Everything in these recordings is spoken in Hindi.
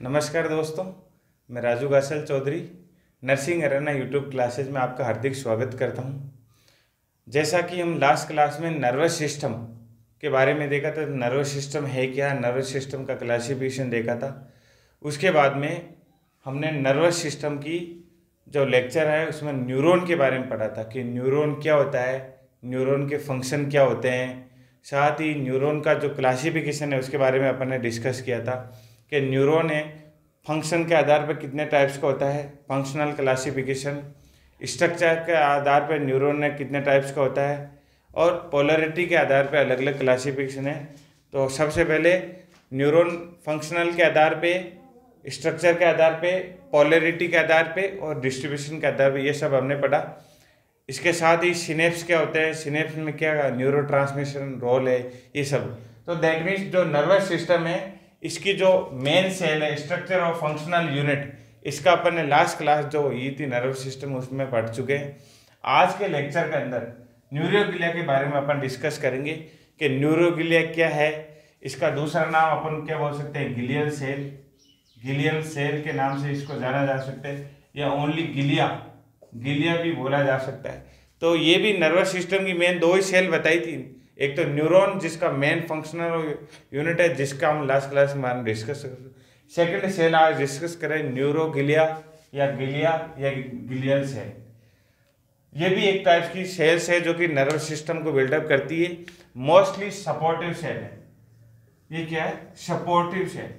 नमस्कार दोस्तों, मैं Raju Gasal Chaudhary nursing arena YouTube classes में आपका हार्दिक स्वागत करता हूं। जैसा कि हम लास्ट क्लास में नर्वस सिस्टम के बारे में देखा था, नर्वस सिस्टम है क्या, नर्वस सिस्टम का क्लासिफिकेशन देखा था। उसके बाद में हमने नर्वस सिस्टम की जो लेक्चर है उसमें न्यूरॉन के बारे में पढ़ा था कि न्यूरॉन क्या होता है, न्यूरॉन के फंक्शन क्या होते हैं। साथ ही न्यूरॉन का जो क्लासिफिकेशन है उसके बारे में अपन ने डिस्कस किया था कि न्यूरॉन है फंक्शन के आधार पर कितने टाइप्स का होता है, फंक्शनल क्लासिफिकेशन। स्ट्रक्चर के आधार पर न्यूरॉन में कितने टाइप्स का होता है और पोलरिटी के आधार पर अलग अलग क्लासिफिकेशन है। तो सबसे पहले न्यूरॉन फंक्शनल के आधार पे, स्ट्रक्चर के आधार पे, पोलरिटी के आधार पे और डिस्ट्रीब्यूशन के आधार पे, ये सब हमने पढ़ा। इसके साथ ही सिनेप्स क्या होते हैं, सिनेप्स में क्या न्यूरोट्रांसमिशन रोल है, ये सब। तो दैट मीन्स जो नर्वस सिस्टम है इसकी जो मेन सेल है, स्ट्रक्चर और फंक्शनल यूनिट, इसका अपन ने लास्ट क्लास जो हुई थी नर्वस सिस्टम उसमें पढ़ चुके हैं। आज के लेक्चर के अंदर न्यूरोग्लिया के बारे में अपन डिस्कस करेंगे कि न्यूरोग्लिया क्या है। इसका दूसरा नाम अपन क्या बोल सकते हैं, गिलियल सेल। गिलियल सेल के नाम से इसको जाना जा सकता है या ओनली गिलिया, गिलिया भी बोला जा सकता है। तो ये भी नर्वस सिस्टम की मेन दो ही सेल बताई थी, एक तो न्यूरॉन जिसका मेन फंक्शनल यूनिट है जिसका हम लास्ट क्लास में डिस्कस कर, सेकंड सेल आज डिस्कस करें न्यूरोगिलिया या गिलियल सेल। ये भी एक टाइप की सेल्स है जो कि नर्वस सिस्टम को बिल्डअप करती है। मोस्टली सपोर्टिव सेल है। ये क्या है, सपोर्टिव सेल,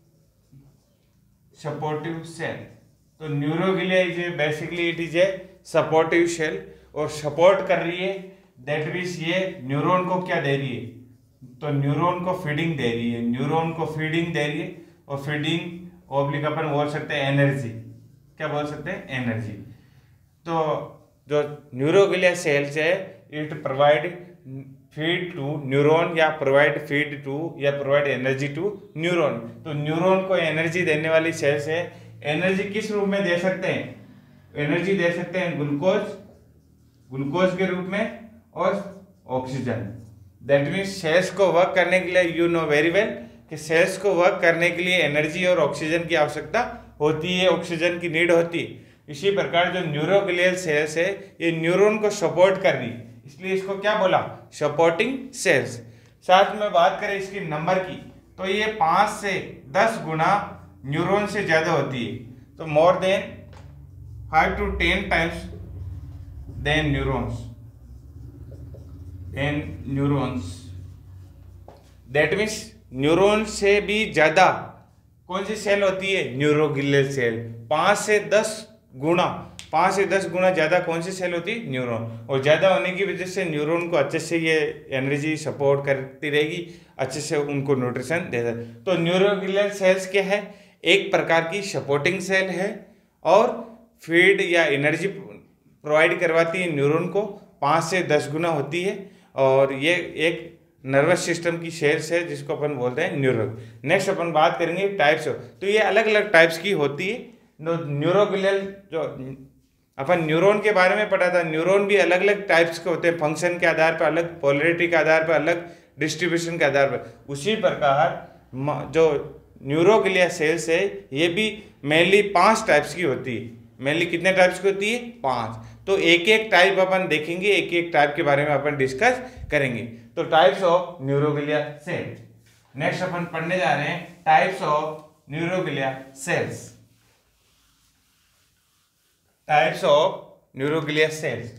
सपोर्टिव सेल। तो neuroglia is a basically it is a supportive cell और सपोर्ट कर रही है। दैट मीन्स ये न्यूरॉन को क्या दे रही है, तो न्यूरॉन को फीडिंग दे रही है, न्यूरॉन को फीडिंग दे रही है। और फीडिंग ओब्लिक अपन बोल सकते हैं एनर्जी, क्या बोल सकते हैं, एनर्जी। तो जो न्यूरोग्लिया सेल्स है it provide feed to neuron या प्रोवाइड फीड टू या प्रोवाइड एनर्जी टू न्यूरॉन। तो न्यूरॉन को एनर्जी देने वाली सेल्स है। एनर्जी किस रूप में दे सकते हैं, एनर्जी दे सकते हैं ग्लूकोज के रूप में और ऑक्सीजन। दैट मीन्स सेल्स को वर्क करने के लिए, यू नो वेरी वेल कि सेल्स को वर्क करने के लिए एनर्जी और ऑक्सीजन की आवश्यकता होती है, ऑक्सीजन की नीड होती है। इसी प्रकार जो न्यूरोग्लियल सेल्स है ये न्यूरॉन को सपोर्ट कर रही है, इसलिए इसको क्या बोला, सपोर्टिंग सेल्स। साथ में बात करें इसकी नंबर की तो ये 5 से 10 गुना न्यूरॉन से ज्यादा होती है। तो more than 5 to 10 times than neurons. That means neuron से भी ज्यादा कौन सी सेल होती है, न्यूरोग्लियल सेल। 5 से 10 गुना ज्यादा कौन सी सेल होती है, न्यूरॉन। और ज्यादा होने की वजह से न्यूरॉन को अच्छे से ये एनर्जी सपोर्ट करती रहेगी, अच्छे से उनको न्यूट्रिशन देता है। तो न्यूरोग्लियल सेल्स क्या है, एक प्रकार की सपोर्टिंग सेल है और फीड या एनर्जी प्रोवाइड करवाती है न्यूरॉन को, 5 से 10 गुना होती है। और ये एक नर्वस सिस्टम की सेल्स है जिसको अपन बोलते हैं न्यूरॉन। नेक्स्ट अपन बात करेंगे टाइप्स। तो ये अलग अलग टाइप्स की होती है। न्यूरोग्लियल जो अपन न्यूरॉन के बारे में पढ़ा था, न्यूरॉन भी अलग अलग टाइप्स के होते हैं, फंक्शन के आधार पर अलग, पोलरिटी के आधार पर अलग, डिस्ट्रीब्यूशन के आधार पर। उसी प्रकार जो न्यूरोग्लिया सेल्स है ये भी मेनली 5 टाइप्स की होती है। मेनली कितने टाइप्स की होती है, 5। तो एक एक टाइप अपन देखेंगे, एक एक टाइप के बारे में अपन डिस्कस करेंगे। तो types of neuroglia cell. Next अपन पढ़ने जा रहे हैं types of neuroglia cells. Types of neuroglia cells.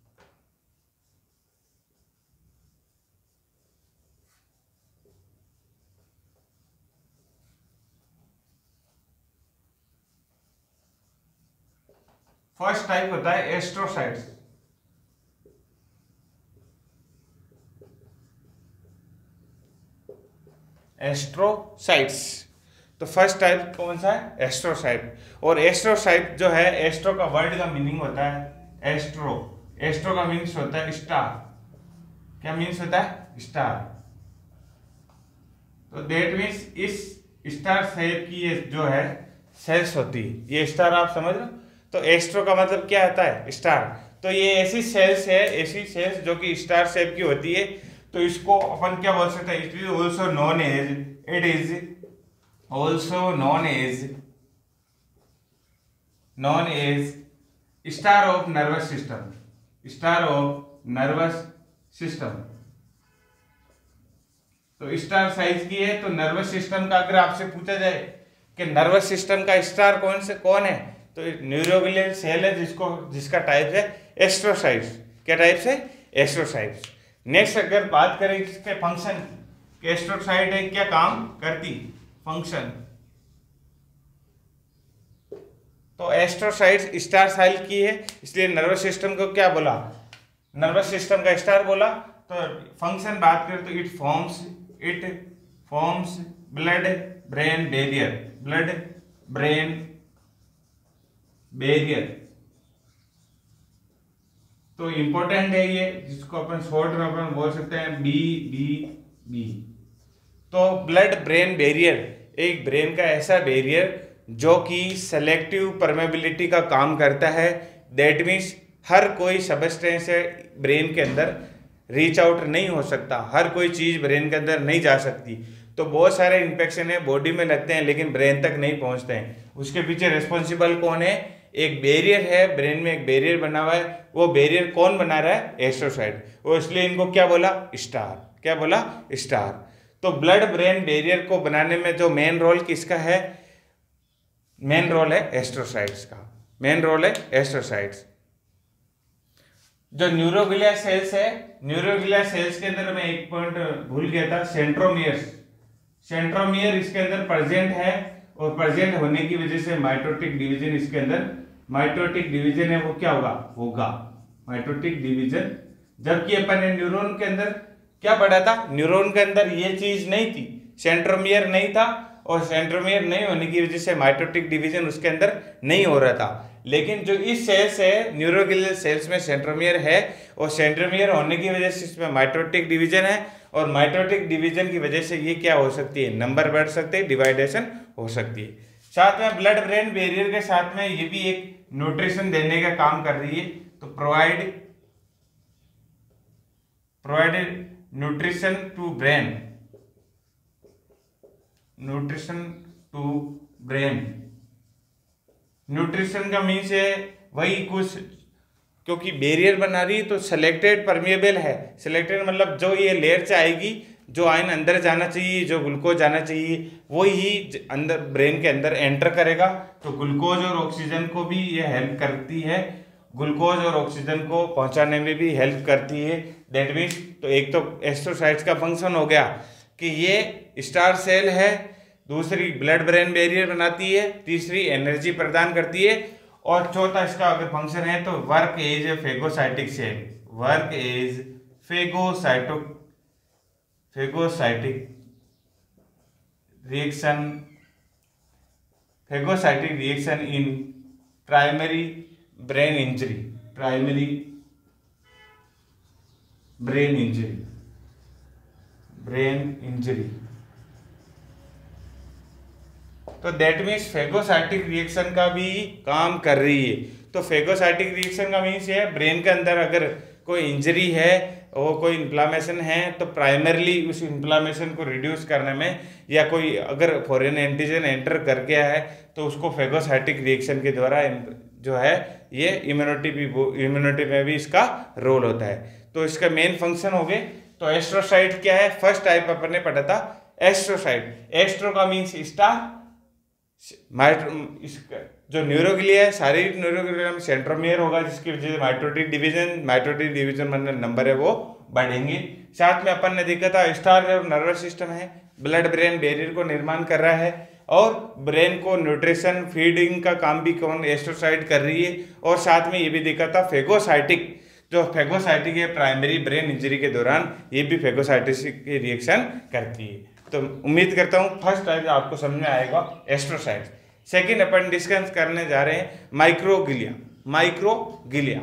First type होता है एस्ट्रोसाइट्स। एस्ट्रोसाइट्स। तो फर्स्ट टाइप कौन सा है, एस्ट्रोसाइट। और एस्ट्रोसाइट जो है, एस्ट्रो का वर्ड का मीनिंग होता है एस्ट्रो। एस्ट्रो का मीनिंग होता है स्टार। क्या मीन्स होता है, स्टार। तो दैट मीन्स इस स्टार शेप की ये जो है सेल्स होती है, ये स्टार आप समझ लो। तो एस्ट्रो का मतलब क्या आता है, स्टार। तो ये ऐसी सेल्स है, ऐसी सेल्स जो कि स्टार शेप की होती है। तो इसको अपन क्या बोल सकते हैं, it is also known as, it is also known as star of nervous system, star of nervous system। तो स्टार साइज की है, तो नर्वस सिस्टम का अगर आपसे पूछा जाए कि नर्वस सिस्टम का स्टार कौन है, तो न्यूरोग्लियल सेल है जिसका टाइप है एस्ट्रोसाइट्स। क्या टाइप है? एस्ट्रोसाइट्स। नेक्स्ट अगर बात करें इसके फंक्शन, एस्ट्रोसाइट है क्या काम करती, फंक्शन, तो एस्ट्रोसाइट्स स्टार सेल की है, इसलिए नर्वस सिस्टम को क्या बोला, नर्वस सिस्टम का स्टार बोला। तो फंक्शन बात करें तो it forms blood brain barrier. तो इंपॉर्टेंट है ये, जिसको अपन शॉर्ट में अपन बोल सकते हैं बी। तो ब्लड ब्रेन बैरियर एक ब्रेन का ऐसा बैरियर जो कि सेलेक्टिव परमेबिलिटी का काम करता है। दैट मीन्स हर कोई सबस्टेंस है ब्रेन के अंदर रीच आउट नहीं हो सकता, हर कोई चीज़ ब्रेन के अंदर नहीं जा सकती। तो बहुत सारे इन्फेक्शन है बॉडी में लगते हैं लेकिन ब्रेन तक नहीं पहुंचते हैं। उसके पीछे रिस्पॉन्सिबल कौन है? एक बैरियर है, ब्रेन में एक बैरियर बना हुआ है। वो बैरियर कौन बना रहा है? एस्ट्रोसाइट। वो इसलिए इनको क्या बोला? स्टार। क्या बोला? स्टार। तो ब्लड ब्रेन बैरियर को बनाने में जो मेन रोल किसका है? मेन रोल है एस्ट्रोसाइट्स का, मेन रोल है एस्ट्रोसाइट्स। जो न्यूरोग्लिया सेल्स है, न्यूरोग्लिया सेल्स के अंदर मैं एक पॉइंट भूल गया था, सेंट्रोमियर इसके अंदर प्रेजेंट है, और प्रेजेंट होने की वजह से माइटोटिक डिवीजन इसके अंदर, माइटोटिक डिवीजन है वो क्या होगा माइटोटिक डिवीजन। जबकि अपन ने न्यूरॉन के अंदर क्या पढ़ा था? न्यूरॉन के अंदर ये चीज नहीं थी, सेंट्रोमियर नहीं था, और सेंट्रोमियर नहीं होने की वजह से माइटोटिक डिवीजन उसके अंदर नहीं हो रहा था। लेकिन जो इस सेल्स है न्यूरोग्लियल सेल्स में सेंट्रोमियर है, और सेंट्रोमियर होने की वजह से इसमें माइटोटिक डिवीजन है, और माइटोटिक डिवीजन की वजह से ये क्या हो सकती है? नंबर बढ़ सकते हैं, डिवाइडेशन हो सकती है। साथ में ब्लड ब्रेन बैरियर के साथ में ये भी एक न्यूट्रिशन देने का काम कर रही है। तो provide nutrition to brain, nutrition to brain. Nutrition का मीन्स है वही कुछ, क्योंकि बैरियर बना रही है तो सिलेक्टेड परमिएबल है। सिलेक्टेड मतलब जो ये लेयर से आएगी, जो आयन अंदर जाना चाहिए, जो ग्लूकोज जाना चाहिए, वो ही अंदर ब्रेन के अंदर एंटर करेगा। तो ग्लूकोज और ऑक्सीजन को भी ये हेल्प करती है, ग्लूकोज और ऑक्सीजन को पहुंचाने में भी हेल्प करती है। दैट मीन्स तो एक तो एस्ट्रोसाइट्स का फंक्शन हो गया कि ये स्टार सेल है, दूसरी ब्लड ब्रेन बैरियर बनाती है, तीसरी एनर्जी प्रदान करती है, और चौथा इसका अगर फंक्शन है तो work as phagocytic cell, work as phagocytic reaction in primary brain injury, brain injury. तो दैट मीन्स फेगोसाइटिक रिएक्शन का भी काम कर रही है। तो फेगोसाइटिक रिएक्शन का मीन्स है ब्रेन के अंदर अगर कोई इंजरी है और कोई इन्फ्लामेशन है, तो प्राइमरली उस इन्फ्लामेशन को रिड्यूस करने में, या कोई अगर फॉरेन एंटीजन एंटर कर गया है तो उसको फेगोसाइटिक रिएक्शन के द्वारा जो है ये इम्यूनिटी में भी इसका रोल होता है। तो इसका मेन फंक्शन हो गए। तो एस्ट्रोसाइट क्या है? फर्स्ट टाइप अपन ने पढ़ा था एस्ट्रोसाइट। एस्ट्रो का मीन्स स्टार, जो न्यूरोग्लिया है, शारीरिक न्यूरोग्लिया में सेंट्रोमियर होगा, जिसकी वजह से माइटोटिक डिवीजन मतलब नंबर है वो बढ़ेंगे। साथ में अपन ने देखा था स्टार जो नर्वस सिस्टम है, ब्लड ब्रेन बैरियर को निर्माण कर रहा है, और ब्रेन को न्यूट्रिशन फीडिंग का काम भी कौन? एस्ट्रोसाइट कर रही है। और साथ में ये भी देखा था फेगोसाइटिक, जो फेगोसाइटिक है प्राइमरी ब्रेन इंजरी के दौरान ये भी फेगोसाइटिक की रिएक्शन करती है। तो उम्मीद करता हूँ फर्स्ट टाइप आपको समझ में आएगा एस्ट्रोसाइट। सेकंड अपन डिस्कस करने जा रहे हैं माइक्रोगिलिया।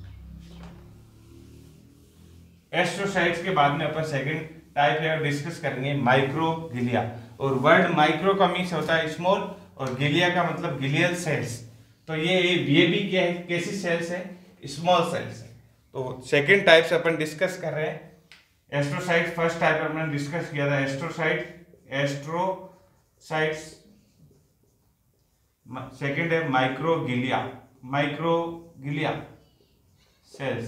एस्ट्रोसाइट्स के बाद में अपन सेकंड टाइप डिस्कस करेंगे माइक्रोगिलिया। और वर्ड माइक्रो का मीन्स होता है स्मॉल, और गिलिया का मतलब गिलियल सेल्स। तो ये भी क्या है? कैसी सेल्स है? स्मॉल सेल्स है। तो सेकंड टाइप से अपन डिस्कस कर रहे हैं एस्ट्रोसाइट। फर्स्ट टाइप हमने डिस्कस किया था एस्ट्रोसाइट साइट्स, सेकंड है microglia, microglia cells,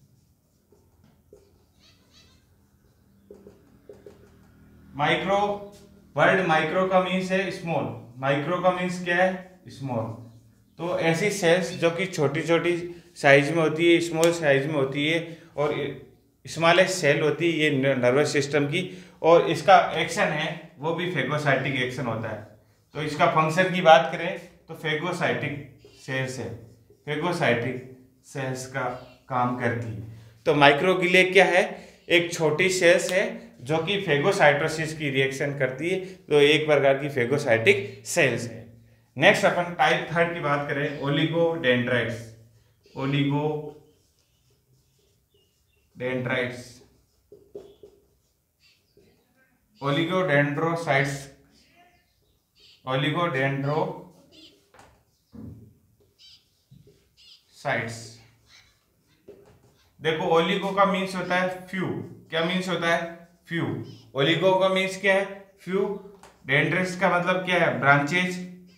micro, word micro का मीन्स है स्मॉल, माइक्रो का मीन्स क्या है, स्मॉल। तो ऐसी सेल्स जो कि छोटी छोटी साइज में होती है, स्मॉल साइज में होती है, और स्मॉलेस्ट सेल होती है ये नर्वस सिस्टम की, और इसका एक्शन है वो भी फेगोसाइटिक एक्शन होता है। तो इसका फंक्शन की बात करें तो फेगोसाइटिक सेल्स है, फेगोसाइटिक सेल्स का काम करती है। तो माइक्रोगिलिया क्या है, एक छोटी सेल्स है जो कि फेगोसाइटोसिस की रिएक्शन करती है, तो एक प्रकार की फेगोसाइटिक सेल्स है। नेक्स्ट अपन टाइप थर्ड की बात करें, ओलिगोडेंड्राइट्स, ओलिगोडेंड्राइट्स, ओलिगोडेंड्रोसाइट्स, ओलिगोडेंड्रोसाइट्स। देखो ओलिगो का मीन्स होता है फ्यू, क्या मीन्स होता है, फ्यू। ओलिगो का मीन्स क्या है, फ्यू। डेंड्रस का मतलब क्या है, ब्रांचेज।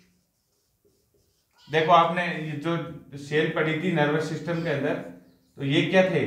देखो आपने ये जो सेल पड़ी थी नर्वस सिस्टम के अंदर, तो ये क्या थे,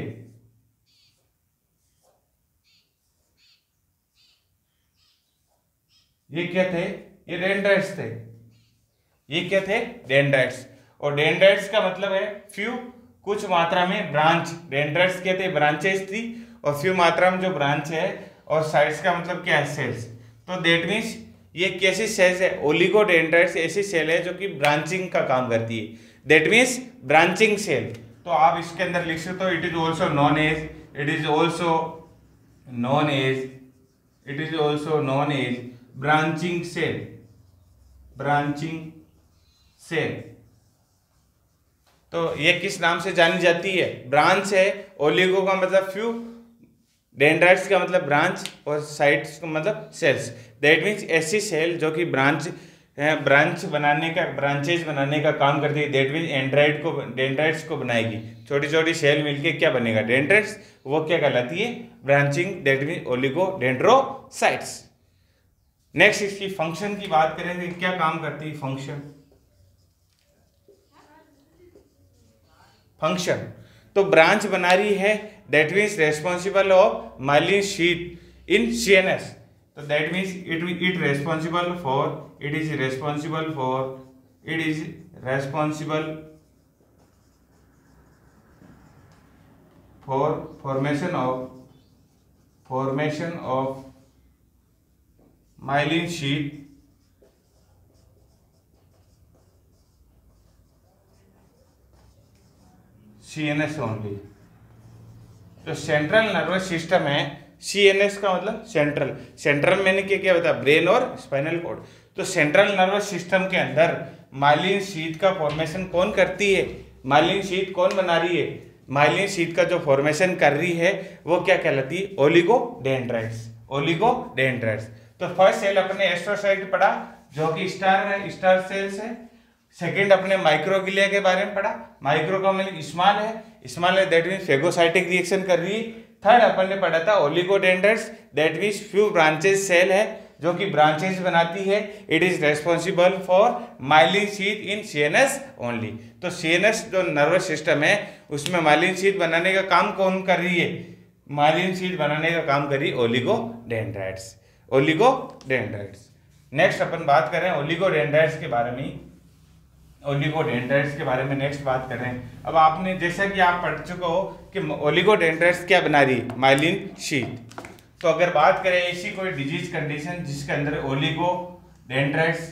ये क्या थे, ये डेंड्राइट्स थे, ये क्या थे, डेंड्राइट्स। और डेंड्राइट्स का मतलब है फ्यू, कुछ मात्रा में ब्रांच। डेंड्राइट्स क्या थे, ब्रांचेस थी, और फ्यू मात्रा में जो ब्रांच है, और साइड्स का मतलब क्या है, सेल्स। तो देट मीन्स ये कैसी सेल्स है, ओलिगोडेंड्राइट्स ऐसी सेल है जो कि ब्रांचिंग का काम करती है, देट मीन्स ब्रांचिंग सेल। तो आप इसके अंदर लिख सकते हो, it is also known as, it is also known as, it is also known as branching cell, branching cell. तो ये किस नाम से जानी जाती है, ब्रांच है। ओलिगो का मतलब फ्यू, डेंड्राइट्स का मतलब ब्रांच, और साइट्स का मतलब सेल्स। दैट मीन्स ऐसी सेल जो कि ब्रांच बनाने का, ब्रांचेज बनाने का काम करती है, दैट मीन्स डेंड्राइट्स को बनाएगी। छोटी छोटी सेल मिलके क्या बनेगा, डेंड्राइट्स, वो क्या कहलाती है, branching, that means oligodendrocytes. Next इसकी फंक्शन की बात करेंगे, क्या काम करती है फंक्शन, फंक्शन तो ब्रांच बना रही है, that means responsible of myelin sheet in CNS. तो that means it responsible for, it is responsible for formation of myelin sheet CNS only. तो सेंट्रल नर्वस सिस्टम है, सीएनएस का मतलब सेंट्रल, सेंट्रल मैंने क्या बताया, ब्रेन और स्पाइनल कॉर्ड। तो सेंट्रल नर्वस सिस्टम के अंदर माइलिन शीट का फॉर्मेशन कौन करती है, माइलिन शीट कौन बना रही है, माइलिन शीट का जो फॉर्मेशन कर रही है वो क्या कहलाती है, ओलिगोडेंड्राइट्स, ओलिगोडेंड्राइट्स। तो फर्स्ट सेल अपने एस्ट्रोसाइट पढ़ा जो कि स्टार सेल्स है। सेकंड अपने माइक्रोगिलिया के बारे में पढ़ा, माइक्रो का मतलब स्मॉल है, स्मॉल है दैट मीन्स फेगोसाइटिक रिएक्शन कर रही है। थर्ड अपन ने पढ़ा था oligodendrites, that means few branches cell है जो कि ब्रांचेस बनाती है, it is responsible for myelin sheet in CNS only. तो सीएनएस जो नर्वस सिस्टम है उसमें माइलिन शीट बनाने का काम कौन कर रही है, माइलिन शीट बनाने का काम कर रही है ओलिगोडेंड्राइट्स, ओलिगोडेंड्राइट्स। नेक्स्ट अपन बात करें ओलिगोडेंड्राइट्स के बारे में, ओलिगोडेंड्राइट्स के बारे में नेक्स्ट बात कर रहे हैं। अब आपने जैसा कि आप पढ़ चुके हो कि ओलिगोडेंड्राइट्स क्या बना रही है, माइलिन शीट। तो अगर बात करें ऐसी कोई डिजीज कंडीशन जिसके अंदर ओलिगोडेंड्राइट्स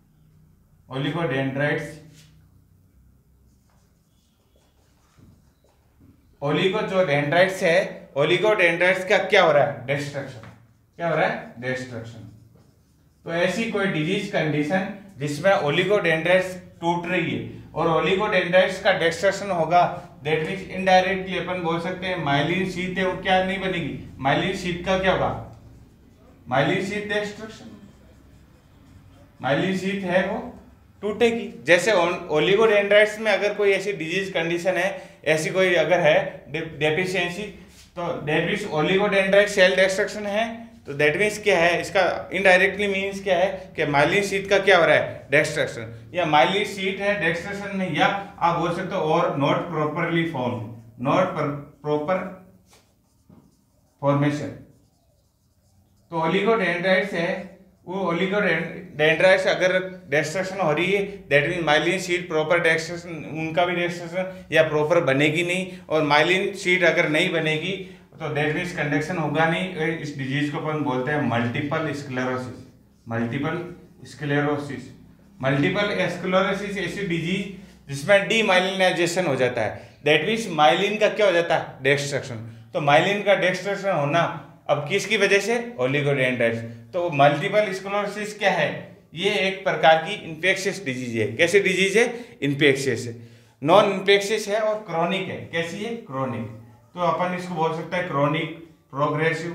ओलिगो जो डेंड्राइट्स है, ओलिगोडेंड्राइट्स का क्या हो रहा है, डिस्ट्रक्शन, क्या हो रहा है, डिस्ट्रक्शन। तो ऐसी कोई डिजीज कंडीशन जिसमें ओलिगोडेंड्राइट्स टूट रही है और ओलिगोडेंड्राइट्स का डिस्ट्रक्शन होगा, दैट मींस इनडायरेक्टली अपन बोल सकते हैं माइलिन शीट है वो क्या नहीं बनेगी, माइलिन शीट का क्या होगा, myelin sheet destruction, myelin sheet है वो टूटेगी। जैसे ओलिगोडेंड्राइट्स में अगर कोई ऐसी डिजीज कंडीशन है, ऐसी कोई अगर है डेफिशिएंसी, तो that means oligodendrite cell destruction है, तो दैट मीन्स क्या है, इसका इनडायरेक्टली मीन्स क्या है कि माइलिन शीट का क्या हो रहा है, डिस्ट्रक्शन, या माइलिन शीट है डिस्ट्रक्शन नहीं, या आप बोल सकते हो और not properly form, not proper formation. तो ओलिगोडेंड्राइट्स है, वो ओलिगोडेंड्राइट्स अगर डिस्ट्रक्शन हो रही है that mean myelin sheet proper destruction, उनका भी डिस्ट्रक्शन या प्रॉपर बनेगी नहीं, और माइलिन शीट अगर नहीं बनेगी तो दैट मीन्स कंडक्शन होगा नहीं। इस डिजीज को अपन बोलते हैं multiple sclerosis. Multiple sclerosis, multiple sclerosis ऐसी डिजीज जिसमें डीमाइलिनाइजेशन हो जाता है, दैट मीन्स माइलिन का क्या हो जाता है, डिस्ट्रक्शन। तो माइलिन का डिस्ट्रक्शन होना अब किसकी वजह से, ओलिगोडेंड्राइट्स। तो मल्टीपल स्क्लेरोसिस क्या है, ये एक प्रकार की इन्फेक्शियस डिजीज है। कैसी डिजीज है, इन्फेक्शियस है, नॉन इन्फेक्शियस है और क्रॉनिक है। कैसी है, क्रॉनिक। तो अपन इसको बोल सकते हैं chronic, progressive,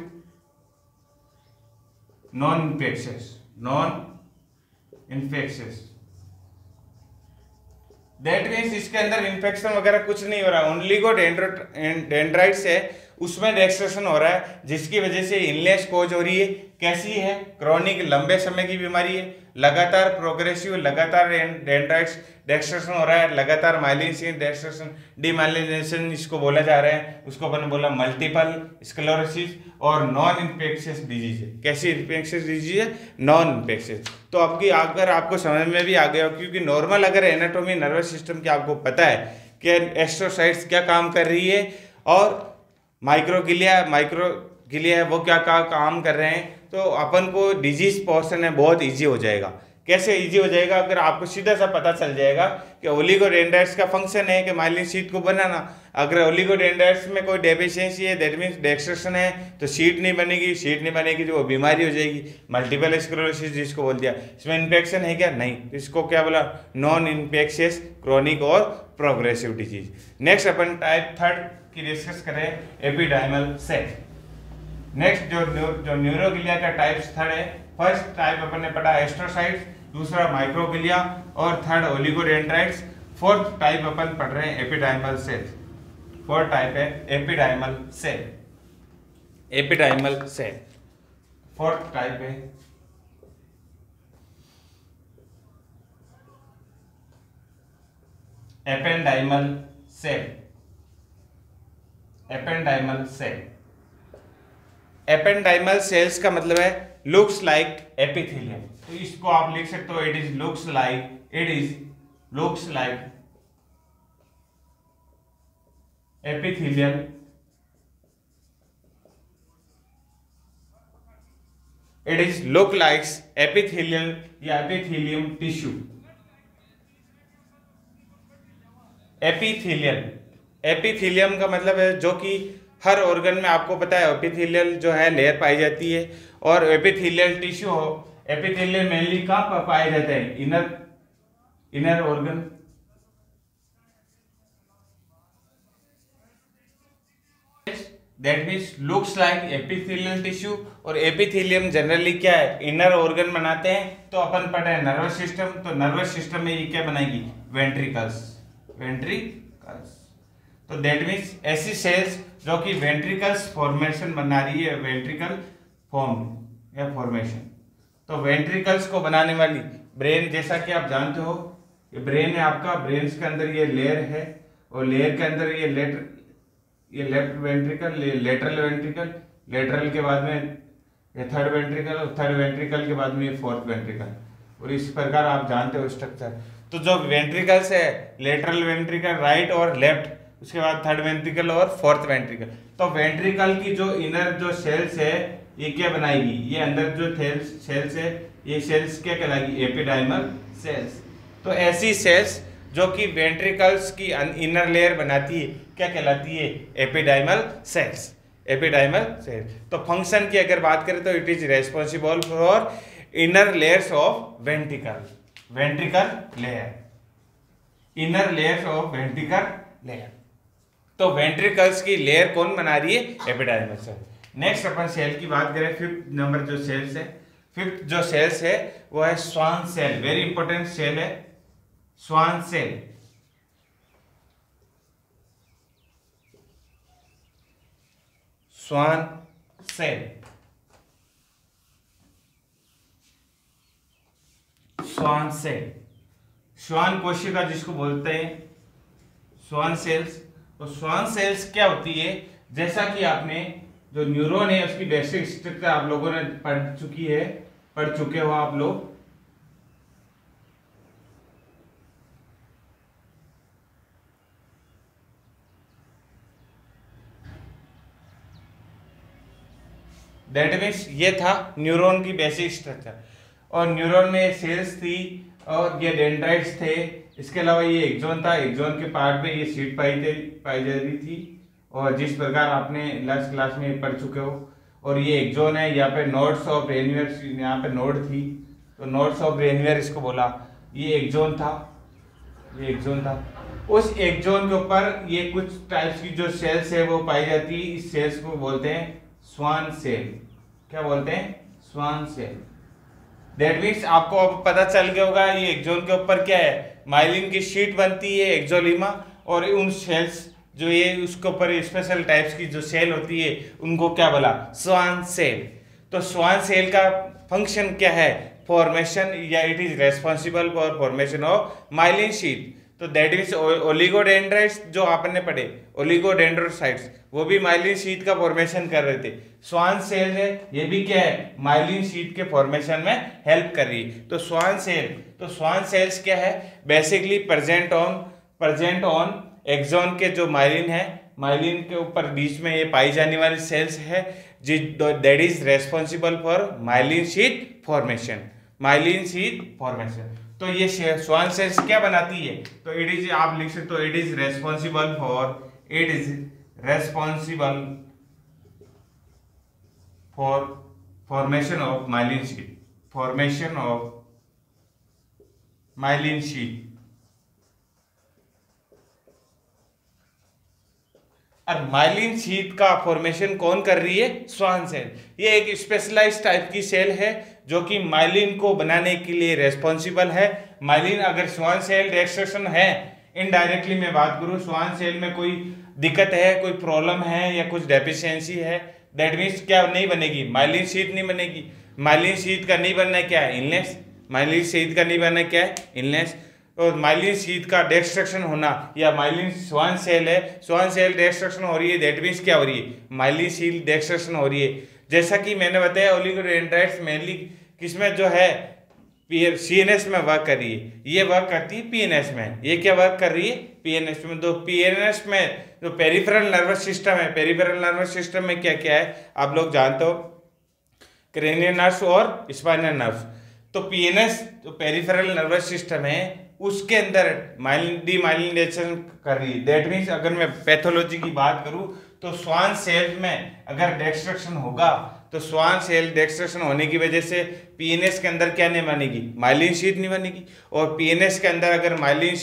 non infectious, non infectious. That means इसके अंदर इन्फेक्शन वगैरह कुछ नहीं हो रहा, ओलिगोडेंड्राइट्स है उसमें डिस्ट्रक्शन हो रहा है जिसकी वजह से इलनेस कोज हो रही है। कैसी है, क्रॉनिक, लंबे समय की बीमारी है, लगातार प्रोग्रेसिव, लगातार डेंड्राइट्स डिस्ट्रक्शन हो रहा है, लगातार माइलिन शीट डिस्ट्रक्शन, डीमाइलिनेशन इसको बोला जा रहा है, उसको अपन बोला मल्टीपल स्क्लेरोसिस, और नॉन इन्फेक्शियस डिजीज है। कैसी इन्फेक्शियस डिजीज है, नॉन इन्फेक्शियस। तो आपकी अगर आपको समझ में भी आ गया, क्योंकि नॉर्मल अगर एनाटॉमी नर्वस सिस्टम की आपको पता है कि एस्ट्रोसाइट्स क्या काम कर रही है और माइक्रोगिलिया है वो क्या काम कर रहे हैं, तो अपन को डिजीज पोर्शन है बहुत इजी हो जाएगा। कैसे इजी हो जाएगा, अगर आपको सीधा सा पता चल जाएगा कि ओलिगोडेंड्राइट्स का फंक्शन है कि माइलिन शीट को बनाना। अगर ओलिगोडेंड्राइट्स में कोई डेफिशिएंसी है दैट मीन्स डिस्ट्रक्शन है, तो शीट नहीं बनेगी, शीट नहीं बनेगी तो वो बीमारी हो जाएगी, मल्टीपल स्क्लेरोसिस जिसको बोल दिया। इसमें इन्फेक्शन है क्या, नहीं, इसको क्या बोला, नॉन इन्फेक्शियस, क्रॉनिक और प्रोग्रेसिव डिजीज। नेक्स्ट अपन टाइप थर्ड की डिस्कस करें, एपिडाइमल सेल। नेक्स्ट जो न्यूरोगिलिया का टाइप्स थर्ड है, फर्स्ट टाइप अपन ने पढ़ा एस्ट्रोसाइट्स, दूसरा माइक्रोगिलिया और थर्ड ओलिगोडेंड्राइट्स। फोर्थ टाइप अपन पढ़ रहे हैं एपिडाइमल सेल। फोर्थ टाइप है ependymal cell, ependymal cell fourth type है। Ependymal cell, ependymal cell. Ependymal cells का मतलब है लुक्स लाइक एपिथेलियम, तो इसको आप लिख सकते हो it is looks like epithelial, it is look like epithelial या एपिथेलियम टिश्यू। एपिथेलियल, एपिथेलियम का मतलब है जो कि हर ऑर्गन में आपको पता है एपिथेलियल जो है लेयर पाई जाती है, और एपिथेलियल टिश्यू हो, एपिथेलियल मेनली कहाँ पाए जाते हैं, inner organ, that means looks like epithelial tissue. और एपिथेलियम जनरली क्या है, इनर ऑर्गन बनाते हैं। तो अपन पढ़े हैं नर्वस सिस्टम, तो नर्वस सिस्टम में ये क्या बनाएगी, वेंट्रिकल्स, वेंट्रिकल्स। तो दैट मीन्स ऐसी सेल्स जो कि वेंट्रिकल्स फॉर्मेशन बना रही है, वेंट्रिकल फॉर्म या फॉर्मेशन। तो वेंट्रिकल्स को बनाने वाली ब्रेन, जैसा कि आप जानते हो ये ब्रेन है आपका, ब्रेन के अंदर ये लेयर है और लेयर के अंदर ये left ventricle, lateral ventricle, lateral के बाद में ये थर्ड वेंट्रिकल, और थर्ड वेंट्रिकल के बाद में ये फोर्थ वेंट्रिकल, और इस प्रकार आप जानते हो स्ट्रक्चर। तो जो वेंट्रिकल्स है, लेटरल वेंट्रिकल राइट और लेफ्ट, उसके बाद थर्ड वेंट्रिकल और फोर्थ वेंट्रिकल। तो वेंट्रिकल की जो इनर जो सेल्स है ये क्या बनाएगी, ये अंदर जो सेल्स है ये सेल्स क्या कहलाएगी, एपिडाइमल सेल्स। तो ऐसी सेल्स जो कि वेंट्रिकल्स की इनर लेयर बनाती है क्या कहलाती है, एपिडाइमल सेल्स, एपिडाइमल सेल। तो फंक्शन की अगर बात करें तो it is responsible for inner layers of ventricle, ventricle layer, inner layers of ventricle layer. तो वेंट्रिकल्स की लेयर कौन बना रही है, एपिडाइमल सेल। नेक्स्ट अपन सेल की बात करें, फिफ्थ नंबर जो सेल्स है, फिफ्थ जो सेल्स है वो है Schwann cell, very important cell है Schwann cell. Schwann cell, Schwann cell, स्वान कोशिका जिसको बोलते हैं, स्वान सेल्स। तो स्वान सेल्स क्या होती है, जैसा कि आपने जो न्यूरॉन है उसकी बेसिक स्ट्रक्चर आप लोगों ने पढ़ चुके हो आप लोग। दैट मीन्स ये था न्यूरॉन की बेसिक स्ट्रक्चर, और न्यूरॉन में सेल्स थी और ये डेंड्राइट्स थे। इसके अलावा ये एक्सोन था, एक्सोन के पार्ट में ये सीट पाई जा रही थी, और जिस प्रकार आपने लास्ट क्लास में पढ़ चुके हो। और ये एक्सोन है, यहाँ पे नोड्स ऑफ ब्रेनवियर, यहाँ पे नोड थी तो नोड्स ऑफ ब्रेनवियर इसको बोला। ये एक्सोन था, ये एक्सोन था। उस एक्सोन के ऊपर ये कुछ टाइप्स की जो सेल्स है वो पाई जाती है। इस सेल्स को बोलते हैं स्वान सेल। क्या बोलते हैं? स्वान सेल। दैट मीन्स आपको अब पता चल गया होगा ये एक्सोन के ऊपर क्या है, माइलिन की शीट बनती है, एक्सोलीमा, और उन सेल्स जो ये उसके ऊपर स्पेशल टाइप्स की जो सेल होती है उनको क्या बोला? Schwann cell. तो स्वान सेल का फंक्शन क्या है? फॉर्मेशन, या it is responsible for formation of myelin sheet. That is इज ओलिगोडेंड्राइट्स जो आपने पढ़े, ओलिगोडेंड्रोसाइट्स, वो भी माइलिन शीट का फॉर्मेशन कर रहे थे। स्वान सेल है, ये भी क्या है? माइलिन शीट के फॉर्मेशन में हेल्प कर रही है। तो स्वान सेल्स क्या है? बेसिकली प्रेजेंट ऑन एक्सोन के जो माइलिन है, माइलिन के ऊपर बीच में ये पाई जाने वाली सेल्स है that is responsible for myelin sheet formation. तो ये स्वान सेल्स क्या बनाती है? तो इट इज, आप लिख सकते हो, it is responsible for formation of myelin sheet. और माइलिन शीट का फॉर्मेशन कौन कर रही है? Schwann cell. ये एक स्पेशलाइज्ड टाइप की सेल है जो कि माइलिन को बनाने के लिए रेस्पॉन्सिबल है। माइलिन, अगर स्वान सेल डिस्ट्रक्शन है, इनडायरेक्टली मैं बात करूं, स्वान सेल में कोई दिक्कत है, कोई प्रॉब्लम है या कुछ डेफिशिएंसी है, दैट मीन्स क्या नहीं बनेगी? माइलिन शीट नहीं बनेगी। माइलिन शीट का नहीं बनना क्या है? इलनेस। माइलिन शीट का नहीं बनना क्या है? इलनेस। और माइलिन शीट का डिस्ट्रक्शन होना, या माइलिन स्वान सेल है, स्वान सेल डिस्ट्रक्शन हो रही है, दैट मीन्स क्या हो रही है? माइलिन शीट डिस्ट्रक्शन हो रही है। जैसा कि मैंने बताया, ओलिगोडेंड्राइट्स मेनली किसमें जो है? सीएनएस में वर्क कर रही है। ये वर्क करती है पीएनएस में। ये क्या वर्क कर रही है? पीएनएस में। तो पीएनएस में जो पेरिफेरल नर्वस सिस्टम है, पेरिफेरल नर्वस सिस्टम में क्या क्या है आप लोग जानते हो? क्रेनियल नर्व्स और स्पाइनल नर्व्स। तो पीएनएस जो पेरिफेरल नर्वस सिस्टम है उसके अंदर डीमाइलिनेशन कर रही है। दैट मीन्स अगर मैं पैथोलॉजी की बात करूं तो स्वान सेल में अगर डिस्ट्रक्शन होगा तो स्वान सेल डिस्ट्रक्शन होने की वजह से पीएनएस के अंदर क्या नहीं बनेगी? माइलिन शीट नहीं बनेगी। और पीएनएस के अंदर अगर माइलिन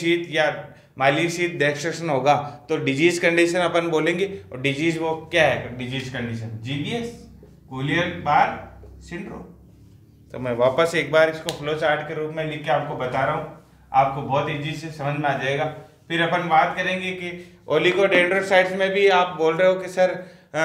शीट डिस्ट्रक्शन होगा तो डिजीज कंडीशन अपन बोलेंगे। और डिजीज वो क्या है? Disease condition GBS, Guillain Barre syndrome. तो मैं वापस एक बार इसको फ्लो चार्ट के रूप में लिख के आपको बता रहा हूँ, आपको बहुत इजी से समझ में आ जाएगा। फिर अपन बात करेंगे कि ओलिगोडेंड्रोसाइट्स में भी आप बोल रहे हो कि सर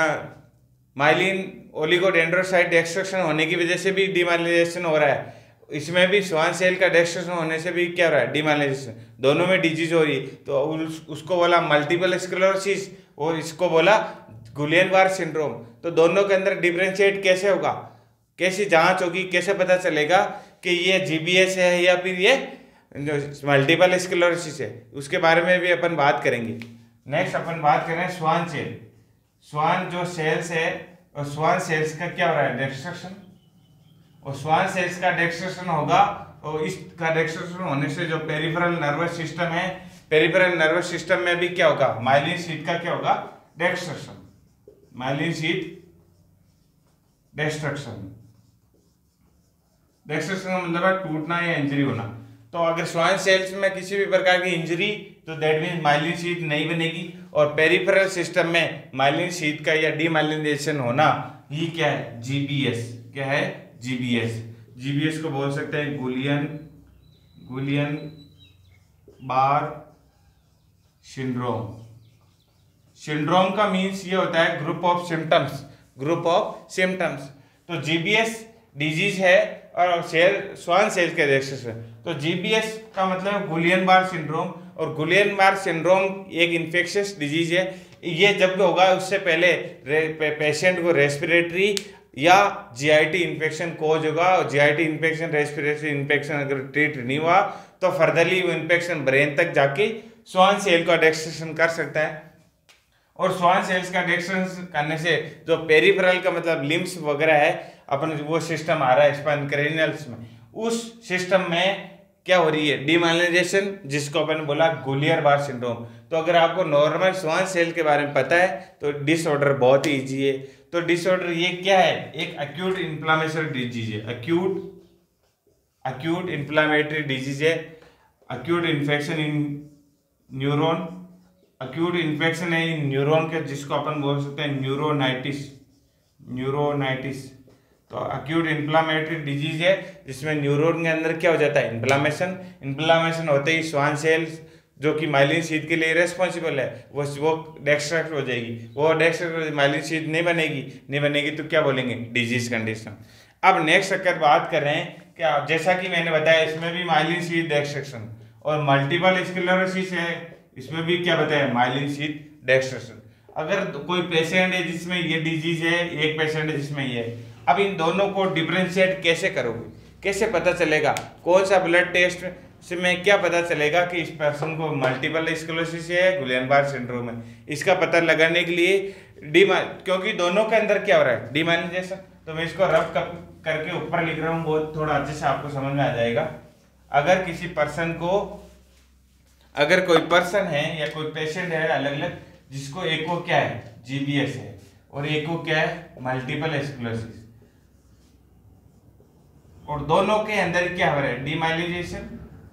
माइलिन ओलिगोडेंड्रोसाइट डिस्ट्रक्शन होने की वजह से भी डीमाइलिनेशन हो रहा है। इसमें भी स्वान सेल का डिस्ट्रक्शन होने से भी क्या हो रहा है? डीमाइलिनेशन। दोनों में डिजीज हो रही है। तो उसको बोला मल्टीपल स्क्लेरोसिस और इसको बोला गुइलियर-बार सिंड्रोम। तो दोनों के अंदर डिफरेंशिएट कैसे होगा? कैसी जांच होगी? कैसे पता चलेगा कि ये जीबीएस है या फिर ये मल्टीपल स्क्लेरोसिस है? उसके बारे में भी अपन बात करेंगे। नेक्स्ट अपन बात करें स्वान सेल। स्वान जो सेल्स है, और स्वान सेल्स का क्या हो रहा है? डिस्ट्रक्शन। और स्वान सेल्स का डिस्ट्रक्शन होगा, और इसका डिस्ट्रक्शन होने से जो पेरिफेरल नर्वस सिस्टम है, पेरिफेरल नर्वस सिस्टम में भी क्या होगा? माइलिन शीट का क्या होगा? डिस्ट्रक्शन। माइलिन शीट डिस्ट्रक्शन का मतलब है टूटना या इंजरी होना। तो अगर स्वान सेल्स में किसी भी प्रकार की इंजरी, तो दैट मीन्स माइलिन शीट नहीं बनेगी। और पेरिफेरल सिस्टम में माइलिन शीट का या डीमाइलिनेशन होना, ये क्या है? जीबीएस। क्या है? जीबीएस। जीबीएस को बोल सकते हैं गुइलियर-बार सिंड्रोम। सिंड्रोम का मीन्स ये होता है ग्रुप ऑफ सिम्टम्स। तो जीबीएस डिजीज है और स्वान सेल के रेस्ट्रिक्शन। तो जीबीएस का मतलब गुलियन बार सिंड्रोम, और गुलियन बार सिंड्रोम एक इन्फेक्शियस डिजीज है। ये जब भी होगा उससे पहले पेशेंट को रेस्पिरेटरी या जीआईटी इन्फेक्शन कोज होगा, और जीआईटी इन्फेक्शन रेस्पिरेटरी इन्फेक्शन अगर ट्रीट नहीं हुआ तो फर्दरली वो इन्फेक्शन ब्रेन तक जाके स्वान सेल का डेस्ट्रक्शन कर सकता है। और स्वान सेल्स का डेस्ट्रक्शन करने से जो पेरिफेरल का मतलब लिम्स वगैरह है अपन वो सिस्टम आ रहा है स्पाइन क्रेनियल्स में, उस सिस्टम में क्या हो रही है डीमाइलिनेशन, जिसको अपन बोला गुलियर बार सिंड्रोम। तो अगर आपको नॉर्मल स्वान सेल के बारे में पता है तो डिसऑर्डर बहुत ही ईजी है। तो डिसऑर्डर ये क्या है, एक एक्यूट इन्फ्लामेटरी डिजीज है, एक्यूट इन्फ्लामेटरी डिजीज है, acute infection in neuron, acute infection है इन न्यूरॉन के, जिसको अपन बोल सकते हैं न्यूरोनाइटिस। तो एक्यूट इन्फ्लामेटरी डिजीज है जिसमें न्यूरॉन के अंदर क्या हो जाता है इन्फ्लामेशन होते ही स्वान सेल्स जो कि माइलिन शीथ के लिए रेस्पॉन्सिबल है वो डेस्ट्रक्ट हो जाएगी, वो डेस्ट्रक्ट माइलिन शीथ नहीं बनेगी तो क्या बोलेंगे डिजीज कंडीशन। अब नेक्स्ट अगर बात कर रहे हैं क्या, जैसा कि मैंने बताया इसमें भी माइलिन शीथ डेस्ट्रक्शन, और मल्टीपल स्क्लेरोसिस है इसमें भी क्या बताया माइलिन शीथ डेस्ट्रक्शन। अगर कोई पेशेंट है जिसमें ये डिजीज है, एक पेशेंट है जिसमें ये है, अब इन दोनों को डिफरेंशिएट कैसे करोगे, कैसे पता चलेगा, कौन सा ब्लड टेस्ट से में क्या पता चलेगा कि इस पर्सन को मल्टीपल स्क्लेरोसिस है गुलियन बार सिंड्रोम है। इसका पता लगाने के लिए क्योंकि दोनों के अंदर क्या हो रहा है डीमाइलिनेशन, तो मैं इसको रफ करके ऊपर लिख रहा हूँ, बहुत थोड़ा अच्छे से आपको समझ में आ जाएगा। अगर किसी पर्सन को, अगर कोई पर्सन है या कोई पेशेंट है अलग अलग, जिसको एक को क्या है जीबीएस है और एक को क्या है मल्टीपल स्क्लेरोसिस, और दोनों के अंदर क्या हो रहा है डीमाइलिनेशन,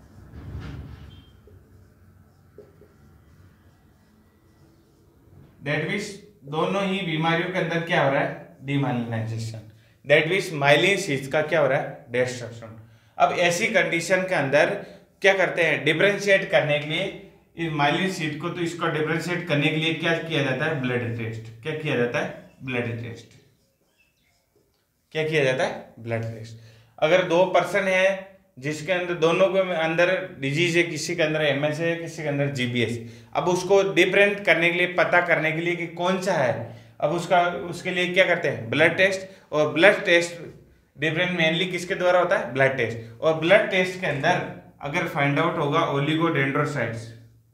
दैट मीन्स दोनों ही बीमारियों के अंदर क्या हो रहा है demyelination, that means myelin sheath का क्या हो रहा है डिस्ट्रक्शन। अब ऐसी कंडीशन के अंदर क्या करते हैं डिफरेंशिएट करने के लिए इस माइलिन शीथ को, तो इसको डिफरेंशिएट करने के लिए क्या किया जाता है ब्लड टेस्ट, क्या किया जाता है ब्लड टेस्ट, क्या किया जाता है ब्लड टेस्ट। अगर दो पर्सन है जिसके अंदर दोनों के अंदर डिजीज है, किसी के अंदर एमएस है किसी के अंदर जीबीएस, अब उसको डिफरेंट करने के लिए पता करने के लिए कि कौन सा है, अब उसके लिए क्या करते हैं ब्लड टेस्ट। और ब्लड टेस्ट डिफरेंट मेनली किसके द्वारा होता है ब्लड टेस्ट, और ब्लड टेस्ट के अंदर अगर फाइंड आउट होगा ओलिगोडेंड्रोसाइट्स,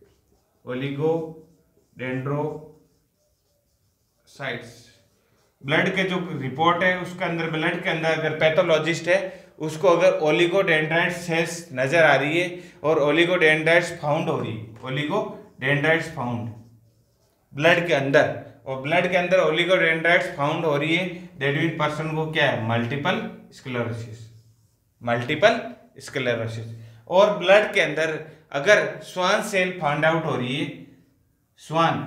ब्लड के जो रिपोर्ट है उसके अंदर, ब्लड के अंदर अगर पैथोलॉजिस्ट है उसको अगर ओलिगोडेंड्राइट सेल्स नजर आ रही है और ओलिगोडेंड्राइट्स फाउंड हो रही है, ओलिगोडेंड्राइट्स फाउंड ब्लड के अंदर, और ब्लड के अंदर ओलिगोडेंड्राइट्स फाउंड हो रही है, दैट मीन पर्सन को क्या है मल्टीपल स्क्लेरोसिस। और ब्लड के अंदर अगर स्वान सेल फाउंड आउट हो रही है, स्वान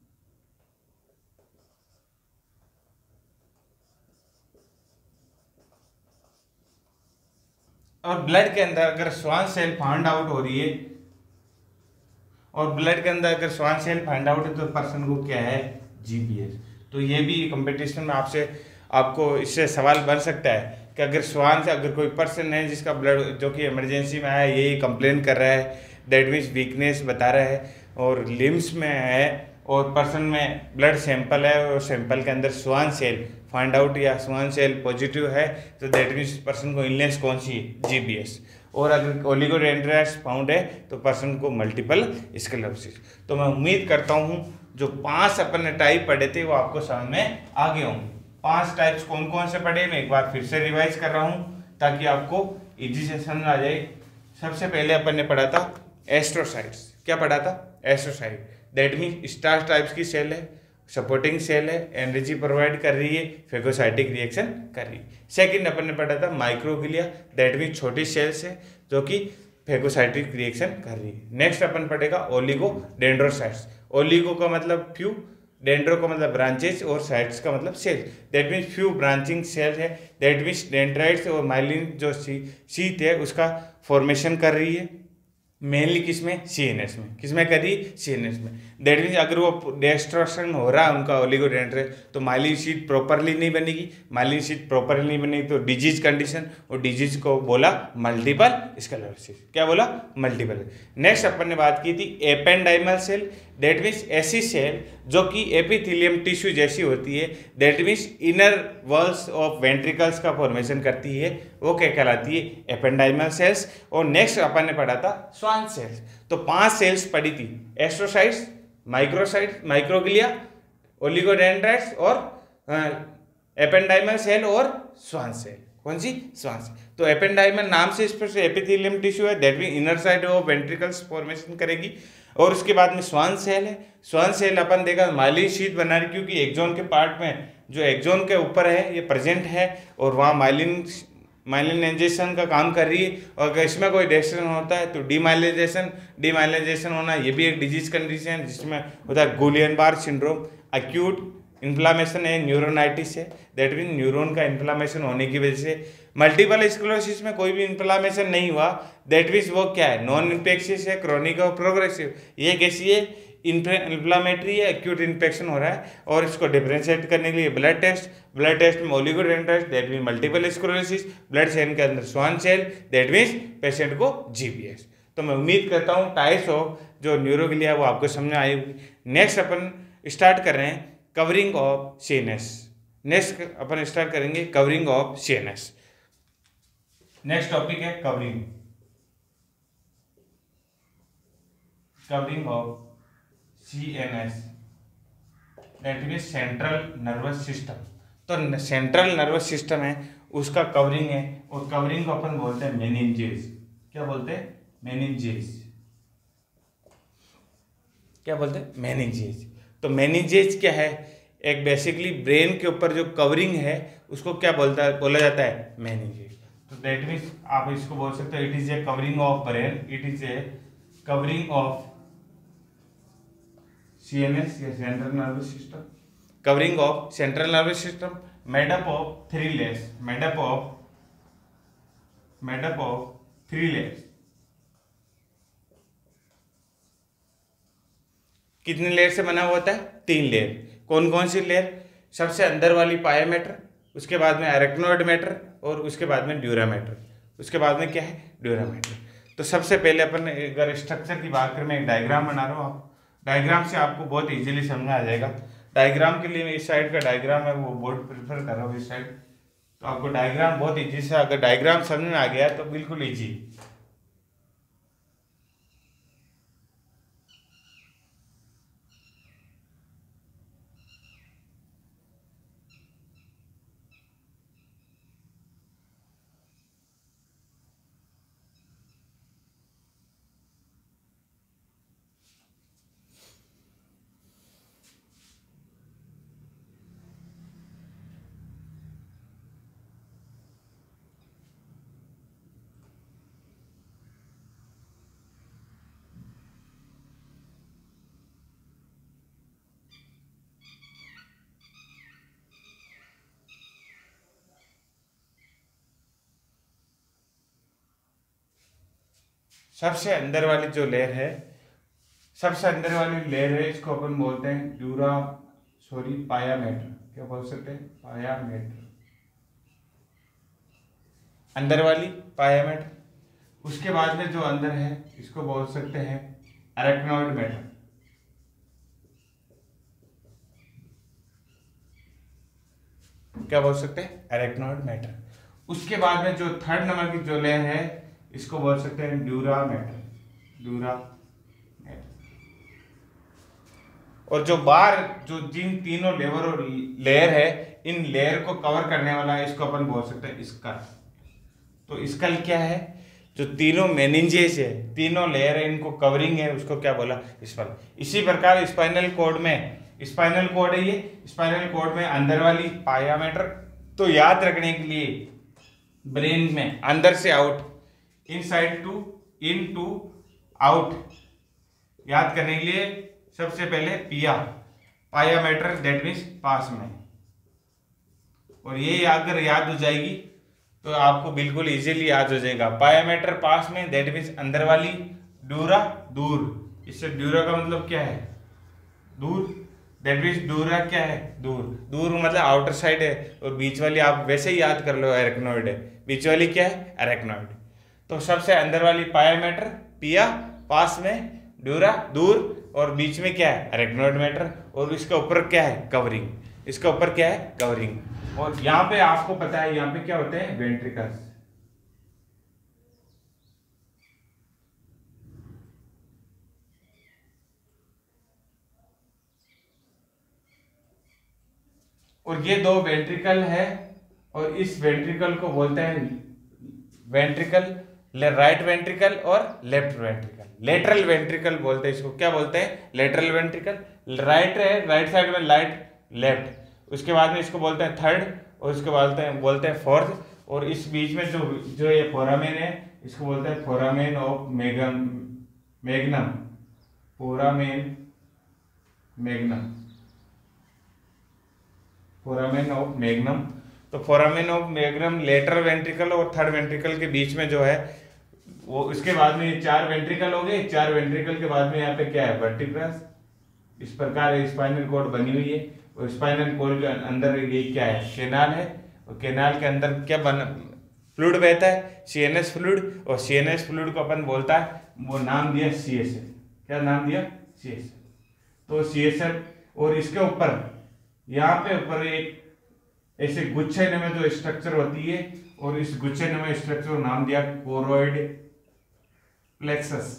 और ब्लड के अंदर अगर स्वान सेल फाइंड आउट हो रही है, और ब्लड के अंदर अगर स्वान सेल फाइंड आउट है तो पर्सन को क्या है जीबीएस। तो ये भी कंपटीशन में आपको इससे सवाल बन सकता है कि अगर स्वान से अगर कोई पर्सन है जिसका ब्लड जो कि इमरजेंसी में आया, यही कंप्लेन कर रहा है, दैट मीन्स वीकनेस बता रहा है और लिम्स में है, और पर्सन में ब्लड सैंपल है और सैंपल के अंदर स्वान सेल फाइंड आउट या स्वान सेल पॉजिटिव है, तो दैट मीन्स पर्सन को इलनेस कौन सी है जीबीएस। और अगर ओलिगोडेंड्राइट्स फाउंड है तो पर्सन को मल्टीपल स्क्लेरोसिस। तो मैं उम्मीद करता हूँ जो 5 अपन ने टाइप पढ़े थे वो आपको समझ में आ गए होंगे। 5 टाइप्स कौन कौन से पढ़े मैं एक बार फिर से रिवाइज कर रहा हूँ ताकि आपको इजी से समझ आ जाए। सबसे पहले अपन ने पढ़ा था एस्ट्रोसाइट्स। क्या पढ़ा था astrocyte, that means starch types की सेल है, सपोर्टिंग सेल है, एनर्जी प्रोवाइड कर रही है, फेगोसाइटिक रिएक्शन कर रही है। सेकंड अपन ने पढ़ा था माइक्रोग्लिया, दैट मीन छोटी सेल्स है जो कि फेगोसाइटिक रिएक्शन कर रही है। नेक्स्ट अपन पढ़ेगा ओलिगोडेंड्रोसाइट्स। ओलिगो का मतलब फ्यू, डेंड्रो का मतलब ब्रांचेस और साइट्स का मतलब cell, that means few branching cell है, दैट मीन्स डेंड्राइट्स और माइलिन जो शीथ है उसका फॉर्मेशन कर रही है। मेनली किसमें, सीएनएस में। किसमें करी, सीएनएस में। दैट मीन्स अगर वो डिस्ट्रक्शन हो रहा है उनका ओलिगोडेंड्रोसाइट, तो माइलिन शीट प्रॉपरली नहीं बनेगी। माइलिन शीट प्रॉपरली नहीं बनेगी तो डिजीज कंडीशन, और डिजीज को बोला मल्टीपल स्क्लेरोसिस। क्या बोला, मल्टीपल। नेक्स्ट अपन ने बात की थी एपेंडाइमल सेल। दैट मीन्स ऐसी सेल जो कि एपिथेलियम टिश्यू जैसी होती है, that means inner walls of ventricles का फॉर्मेशन करती है, वो क्या कहलाती है, एपेंडाइमल सेल्स। और नेक्स्ट अपन ने पढ़ा था स्वान सेल्स। तो 5 सेल्स पढ़ी थी, एस्ट्रोसाइट्स, माइक्रोसाइट्स, माइक्रोग्लिया, ओलिगोडेंड्राइट्स और एपेंडाइमल सेल और स्वान सेल। कौन सी, स्वान सेल। तो एपेंडाइमल नाम से स्पष्ट एपिथेलियम टिश्यू है, that mean inner side of ventricles formation करेगी। और उसके बाद में स्वान सेल है। स्वान सेल अपन देखा माइलिन शीट बना रही, क्योंकि एक्सोन के पार्ट में जो एक्सोन के ऊपर है ये प्रेजेंट है और वहाँ माइलिनाइजेशन का काम कर रही है। और अगर इसमें कोई डिस्ट्रक्शन होता है तो डीमाइलिनाइजेशन होना, ये भी एक डिजीज कंडीशन है जिसमें होता है गुलियन-बार सिंड्रोम। एक्यूट इन्फ्लामेशन है, न्यूरोनाइटिस है, दैट मीन न्यूरॉन का इन्फ्लामेशन होने की वजह से। मल्टीपल स्क्लेरोसिस में कोई भी इन्फ्लामेशन नहीं हुआ, दैट मीन्स वो क्या है, नॉन इन्फेक्शियस है, क्रॉनिक और प्रोग्रेसिव। ये कैसी है, इन्फ्लामेटरी है, एक्यूट इन्फेक्शन हो रहा है। और इसको डिफरेंशिएट करने के लिए ब्लड टेस्ट में oligodendritis, that mean multiple sclerosis, blood cell के अंदर Schwann cell, that means patient को जीपीएस। तो मैं उम्मीद करता हूँ टाइप्स ऑफ जो न्यूरोग्लिया वो आपको समझ में आई होगी। नेक्स्ट अपन स्टार्ट कर रहे हैं कवरिंग ऑफ सीएनएस। नेक्स्ट अपन स्टार्ट करेंगे covering of CNS. Next topic है covering of CNS, that means central nervous system. तो सेंट्रल नर्वस सिस्टम है उसका कवरिंग है, और कवरिंग को अपन बोलते हैं मेनिंजेस। क्या बोलते हैं, मेनिंजेस। क्या बोलते हैं, मेनिंजेस। तो मेनिंजेस क्या है, एक बेसिकली ब्रेन के ऊपर जो कवरिंग है उसको क्या बोला जाता है, मेनिंजेस। तो दैट मीन्स आप इसको बोल सकते हो it is a covering of brain, it is a covering of CNS या central nervous system. Covering of central nervous system made up of 3 layers, made up of 3 layers. कितने लेयर से बना हुआ होता है, 3 लेयर। कौन कौन सी लेयर, सबसे अंदर वाली पाया मैटर, उसके बाद में अरेक्नोइड मैटर, और उसके बाद में ड्यूरा मैटर। उसके बाद में क्या है, ड्यूरा मैटर। तो सबसे पहले अपन अगर स्ट्रक्चर की बात करें, मैं एक डायग्राम बना रहा हूँ, डायग्राम से आपको बहुत इजीली समझ में आ जाएगा। डायग्राम के लिए मैं इस साइड का डायग्राम है वो बोर्ड प्रेफर कर रहा हूँ, इस साइड। तो आपको डायग्राम बहुत ईजी से, अगर डायग्राम समझ में आ गया तो बिल्कुल ईजी। सबसे अंदर वाली जो लेयर है, सबसे अंदर वाली लेयर है, इसको अपन बोलते हैं पाया मैटर। क्या बोल सकते हैं, पाया मैटर, अंदर वाली पाया मैटर। उसके बाद में जो अंदर है इसको बोल सकते हैं अरेक्नोइड मैटर। क्या बोल सकते हैं, अरेक्नोइड मैटर। उसके बाद में जो थर्ड नंबर की जो लेयर है इसको बोल सकते हैं ड्यूरा मैटर। और जो बाहर जो जिन तीनों लेयर है, इन लेयर को कवर करने वाला है, इसको अपन बोल सकते हैं स्कल। तो स्कल क्या है, जो तीनों मेनिंजेस है, तीनों लेयर है, इनको कवरिंग है, उसको क्या बोला, स्कल। इसी प्रकार स्पाइनल कॉर्ड है ये, स्पाइनल कॉर्ड में अंदर वाली पाया मैटर। तो याद रखने के लिए ब्रेन में अंदर से out, inside to in to out, याद करने के लिए सबसे पहले पाया मैटर, दैट मीन्स पास में। और ये अगर याद हो जाएगी तो आपको बिल्कुल इजीली याद हो जाएगा। पाया मैटर पास में, दैट मीन्स अंदर वाली, ड्यूरा दूर, इससे ड्यूरा का मतलब क्या है, दूर, दैट मीन्स ड्यूरा क्या है, दूर, दूर मतलब आउटर साइड है, और बीच वाली आप वैसे ही याद कर लो अरेक्नॉइड है, बीच वाली क्या है, अरेक्नॉइड। तो सबसे अंदर वाली पाया मैटर, पिया पास में, ड्यूरा दूर, और बीच में क्या है, अरेक्नॉइड मैटर, और इसके ऊपर क्या है, कवरिंग, इसके ऊपर क्या है, कवरिंग। और यहाँ पे आपको पता है यहाँ पे क्या होते हैं, वेंट्रिकल्स। और ये दो वेंट्रिकल है, और इस वेंट्रिकल को बोलते हैं वेंट्रिकल, राइट वेंट्रिकल और लेफ्ट वेंट्रिकल, लेटरल वेंट्रिकल बोलते हैं इसको। क्या बोलते हैं, लेटरल वेंट्रिकल। राइट है, राइट साइड में लाइट, लेफ्ट, उसके बाद में इसको बोलते हैं थर्ड, और उसके बाद बोलते हैं फोर्थ, और इस बीच में जो जो ये फोरामेन है इसको बोलते हैं foramen of magnum, foramen magnum, foramen of magnum. तो foramen of magnum lateral ventricle और थर्ड वेंट्रिकल के बीच में जो है वो, इसके बाद में ये चार वेंट्रिकल हो गए, चार वेंट्रिकल के बाद में यहाँ पे क्या है, वर्टिब्रस, इस प्रकार स्पाइनल कॉर्ड बनी हुई है, और स्पाइनल कॉर्ड के अंदर ये क्या है, केनाल है, और केनाल के अंदर क्या फ्लूइड बहता है, सीएनएस फ्लूइड, और सीएनएस फ्लूइड को अपन बोलता है, वो नाम दिया सीएसएफ। क्या नाम दिया, सीएसएफ। तो सीएसएफ, और इसके ऊपर यहाँ पे ऊपर एक ऐसे गुच्छे में जो स्ट्रक्चर होती है, और इस गुच्छे में स्ट्रक्चर को नाम दिया choroid plexus.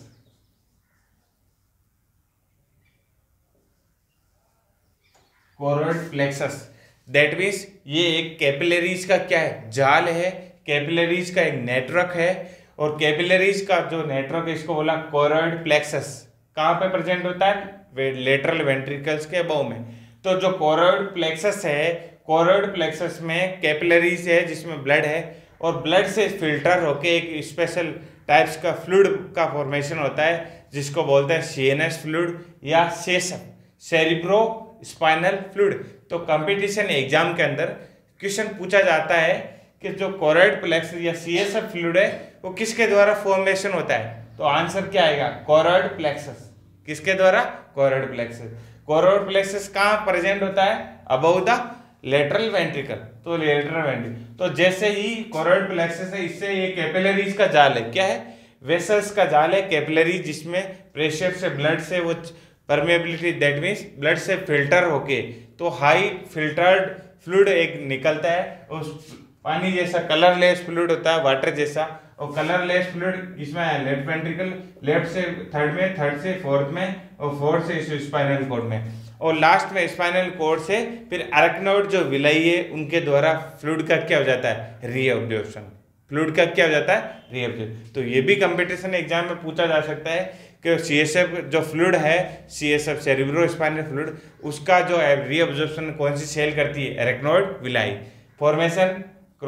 Choroid plexus, that means ये एक कैपिलरीज का क्या है, जाल है, कैपिलरीज का एक नेटवर्क है, और कैपिलरीज का जो नेटवर्क है इसको बोला कोरोइड प्लेक्सस। कहाँ पे प्रेजेंट होता है, लेटरल वेंट्रिकल्स के अबव में। तो जो कोरोइड प्लेक्सस है, कोरोइड प्लेक्सस में कैपिलरीज है जिसमें ब्लड है, और ब्लड से फिल्टर होके एक स्पेशल टाइप्स का फ्लूइड का फॉर्मेशन होता है जिसको बोलते हैं सीएनएस फ्लूइड या सेसम, सेरिब्रो स्पाइनल फ्लूइड। तो कंपटीशन एग्जाम के अंदर क्वेश्चन पूछा जाता है कि जो कोरोइड प्लेक्सस या सीएसएफ फ्लूइड है वो किसके द्वारा फॉर्मेशन होता है, तो आंसर क्या आएगा, कोरोइड प्लेक्सस। किसके द्वारा, कोरोइड प्लेक्सस। कोरोइड प्लेक्सस कहाँ प्रेजेंट होता है, अबव द लेटरल वेंट्रिकल, तो लेटरल वेंट्रिकल। तो जैसे ही कोरोइड प्लेक्सस है, इससे ये कैपिलरीज का जाल है, क्या है, वेसल्स का जाल है, कैपिलरीज, जिसमें प्रेशर से ब्लड से वो परमेबिलिटी, दैट मीन्स ब्लड से फिल्टर होके तो हाई फिल्टर्ड फ्लूइड एक निकलता है, उस पानी जैसा कलरलेस फ्लूइड होता है, वाटर जैसा, और कलरलेस फ्लूइड इसमें है लेफ्ट वेंट्रिकल, लेफ्ट से थर्ड में, थर्ड से फोर्थ में, और फोर्थ से स्पाइनल कॉर्ड में, और लास्ट में स्पाइनल कॉर्ड से फिर अरेक्नॉइड जो विलाई है उनके द्वारा फ्लूइड का क्या हो जाता है, रीअब्जॉर्प्शन, फ्लूइड का क्या हो जाता है, रीअब्जॉर्प्शन। तो ये भी कंपटीशन एग्जाम में पूछा जा सकता है कि सीएसएफ जो फ्लूइड है, सीएसएफ सेरिब्रो स्पाइनल फ्लूइड, उसका जो रीअब्जॉर्प्शन कौन सी सेल करती है, arachnoid villi, formation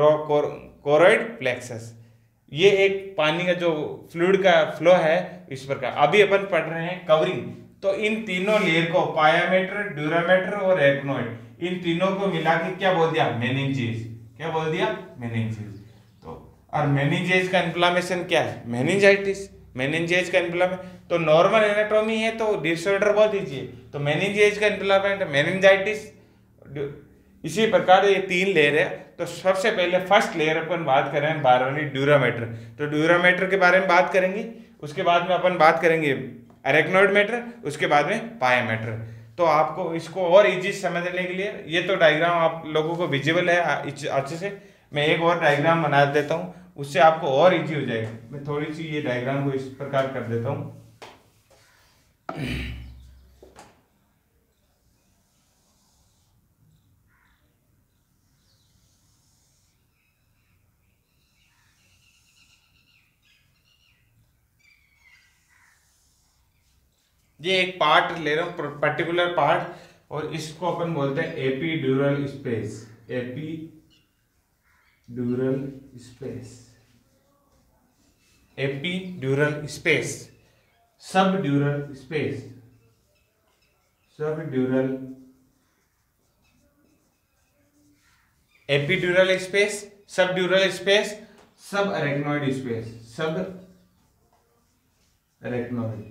choroid plexus. ये एक पानी का जो फ्लूइड का फ्लो है इस प्रकार। अभी अपन पढ़ रहे हैं कवरिंग। तो इन तीनों लेयर को, पायामेटर, ड्यूरामेटर और एरेक्नॉइड, इन तीनों को मिला के क्या बोल दिया, मेनिंजेस। क्या बोल दिया, मेनिंजेस। तो और मेनिंजेस का इन्फ्लामेशन क्या है, मेनिंजाइटिस। मेनिंजेस का इन्फ्लामेशन, तो नॉर्मल एनाटॉमी है तो डिसऑर्डर बोल दीजिए, तो मेनिंजेस का इन्फ्लामेशन मेनिंजाइटिस। इसी प्रकार ये तीन लेयर है। तो सबसे पहले फर्स्ट लेयर अपन बात कर रहे हैं बारहवीं, ड्यूरामेटर। तो ड्यूरामेटर के बारे में बात करेंगे, उसके बाद में अपन बात करेंगे अरेक्नॉइड मैटर, उसके बाद में पायामेटर। तो आपको इसको और इजी समझने के लिए, ये तो डायग्राम आप लोगों को विजिबल है अच्छे से, मैं एक और डायग्राम बना देता हूँ, उससे आपको और इजी हो जाएगा। मैं थोड़ी सी ये डायग्राम को इस प्रकार कर देता हूँ। ये एक पार्ट ले रहा हूँ, पर्टिकुलर पार्ट, और इसको अपन बोलते हैं epidural space, epidural space, epidural space, subdural space, subdural, epidural space, subdural space, sub arachnoid space, sub arachnoid.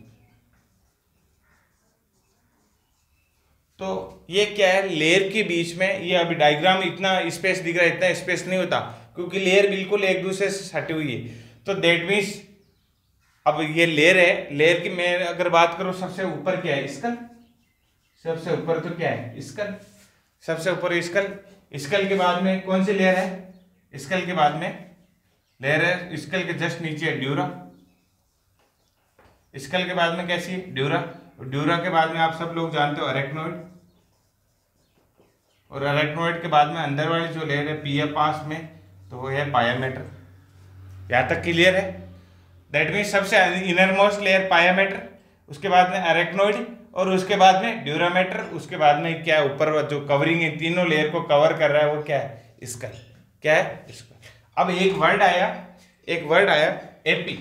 तो ये क्या है, लेयर के बीच में, ये अभी डायग्राम इतना स्पेस दिख रहा है, इतना स्पेस नहीं होता क्योंकि लेयर बिल्कुल एक दूसरे से सटी हुई है। तो दैट मीन्स अब ये लेयर है, लेयर की मैं अगर बात करूं, सबसे ऊपर क्या है, स्कल। सबसे ऊपर तो क्या है, स्कल। सबसे ऊपर स्कल। स्कल के बाद में कौन सी लेयर है, स्कल के बाद में लेयर है, स्कल के जस्ट नीचे है ड्यूरा। स्कल के बाद में कैसी है, ड्यूरा। ड्यूरा के बाद में आप सब लोग जानते हो अरेक्नोइड, और अरेक्नोइड के बाद में अंदर वाली जो लेयर है पी पास में, तो वो है पायामेटर। यहाँ तक क्लियर है। दैट मीन्स सबसे इनर मोस्ट लेयर पायामेटर, उसके बाद में अरेक्नोइड, और उसके बाद में ड्यूरामेटर, उसके बाद में क्या है, ऊपर जो कवरिंग है, तीनों लेयर को कवर कर रहा है वो क्या है, स्कल। क्या है, स्कल। अब एक वर्ड आया एपी।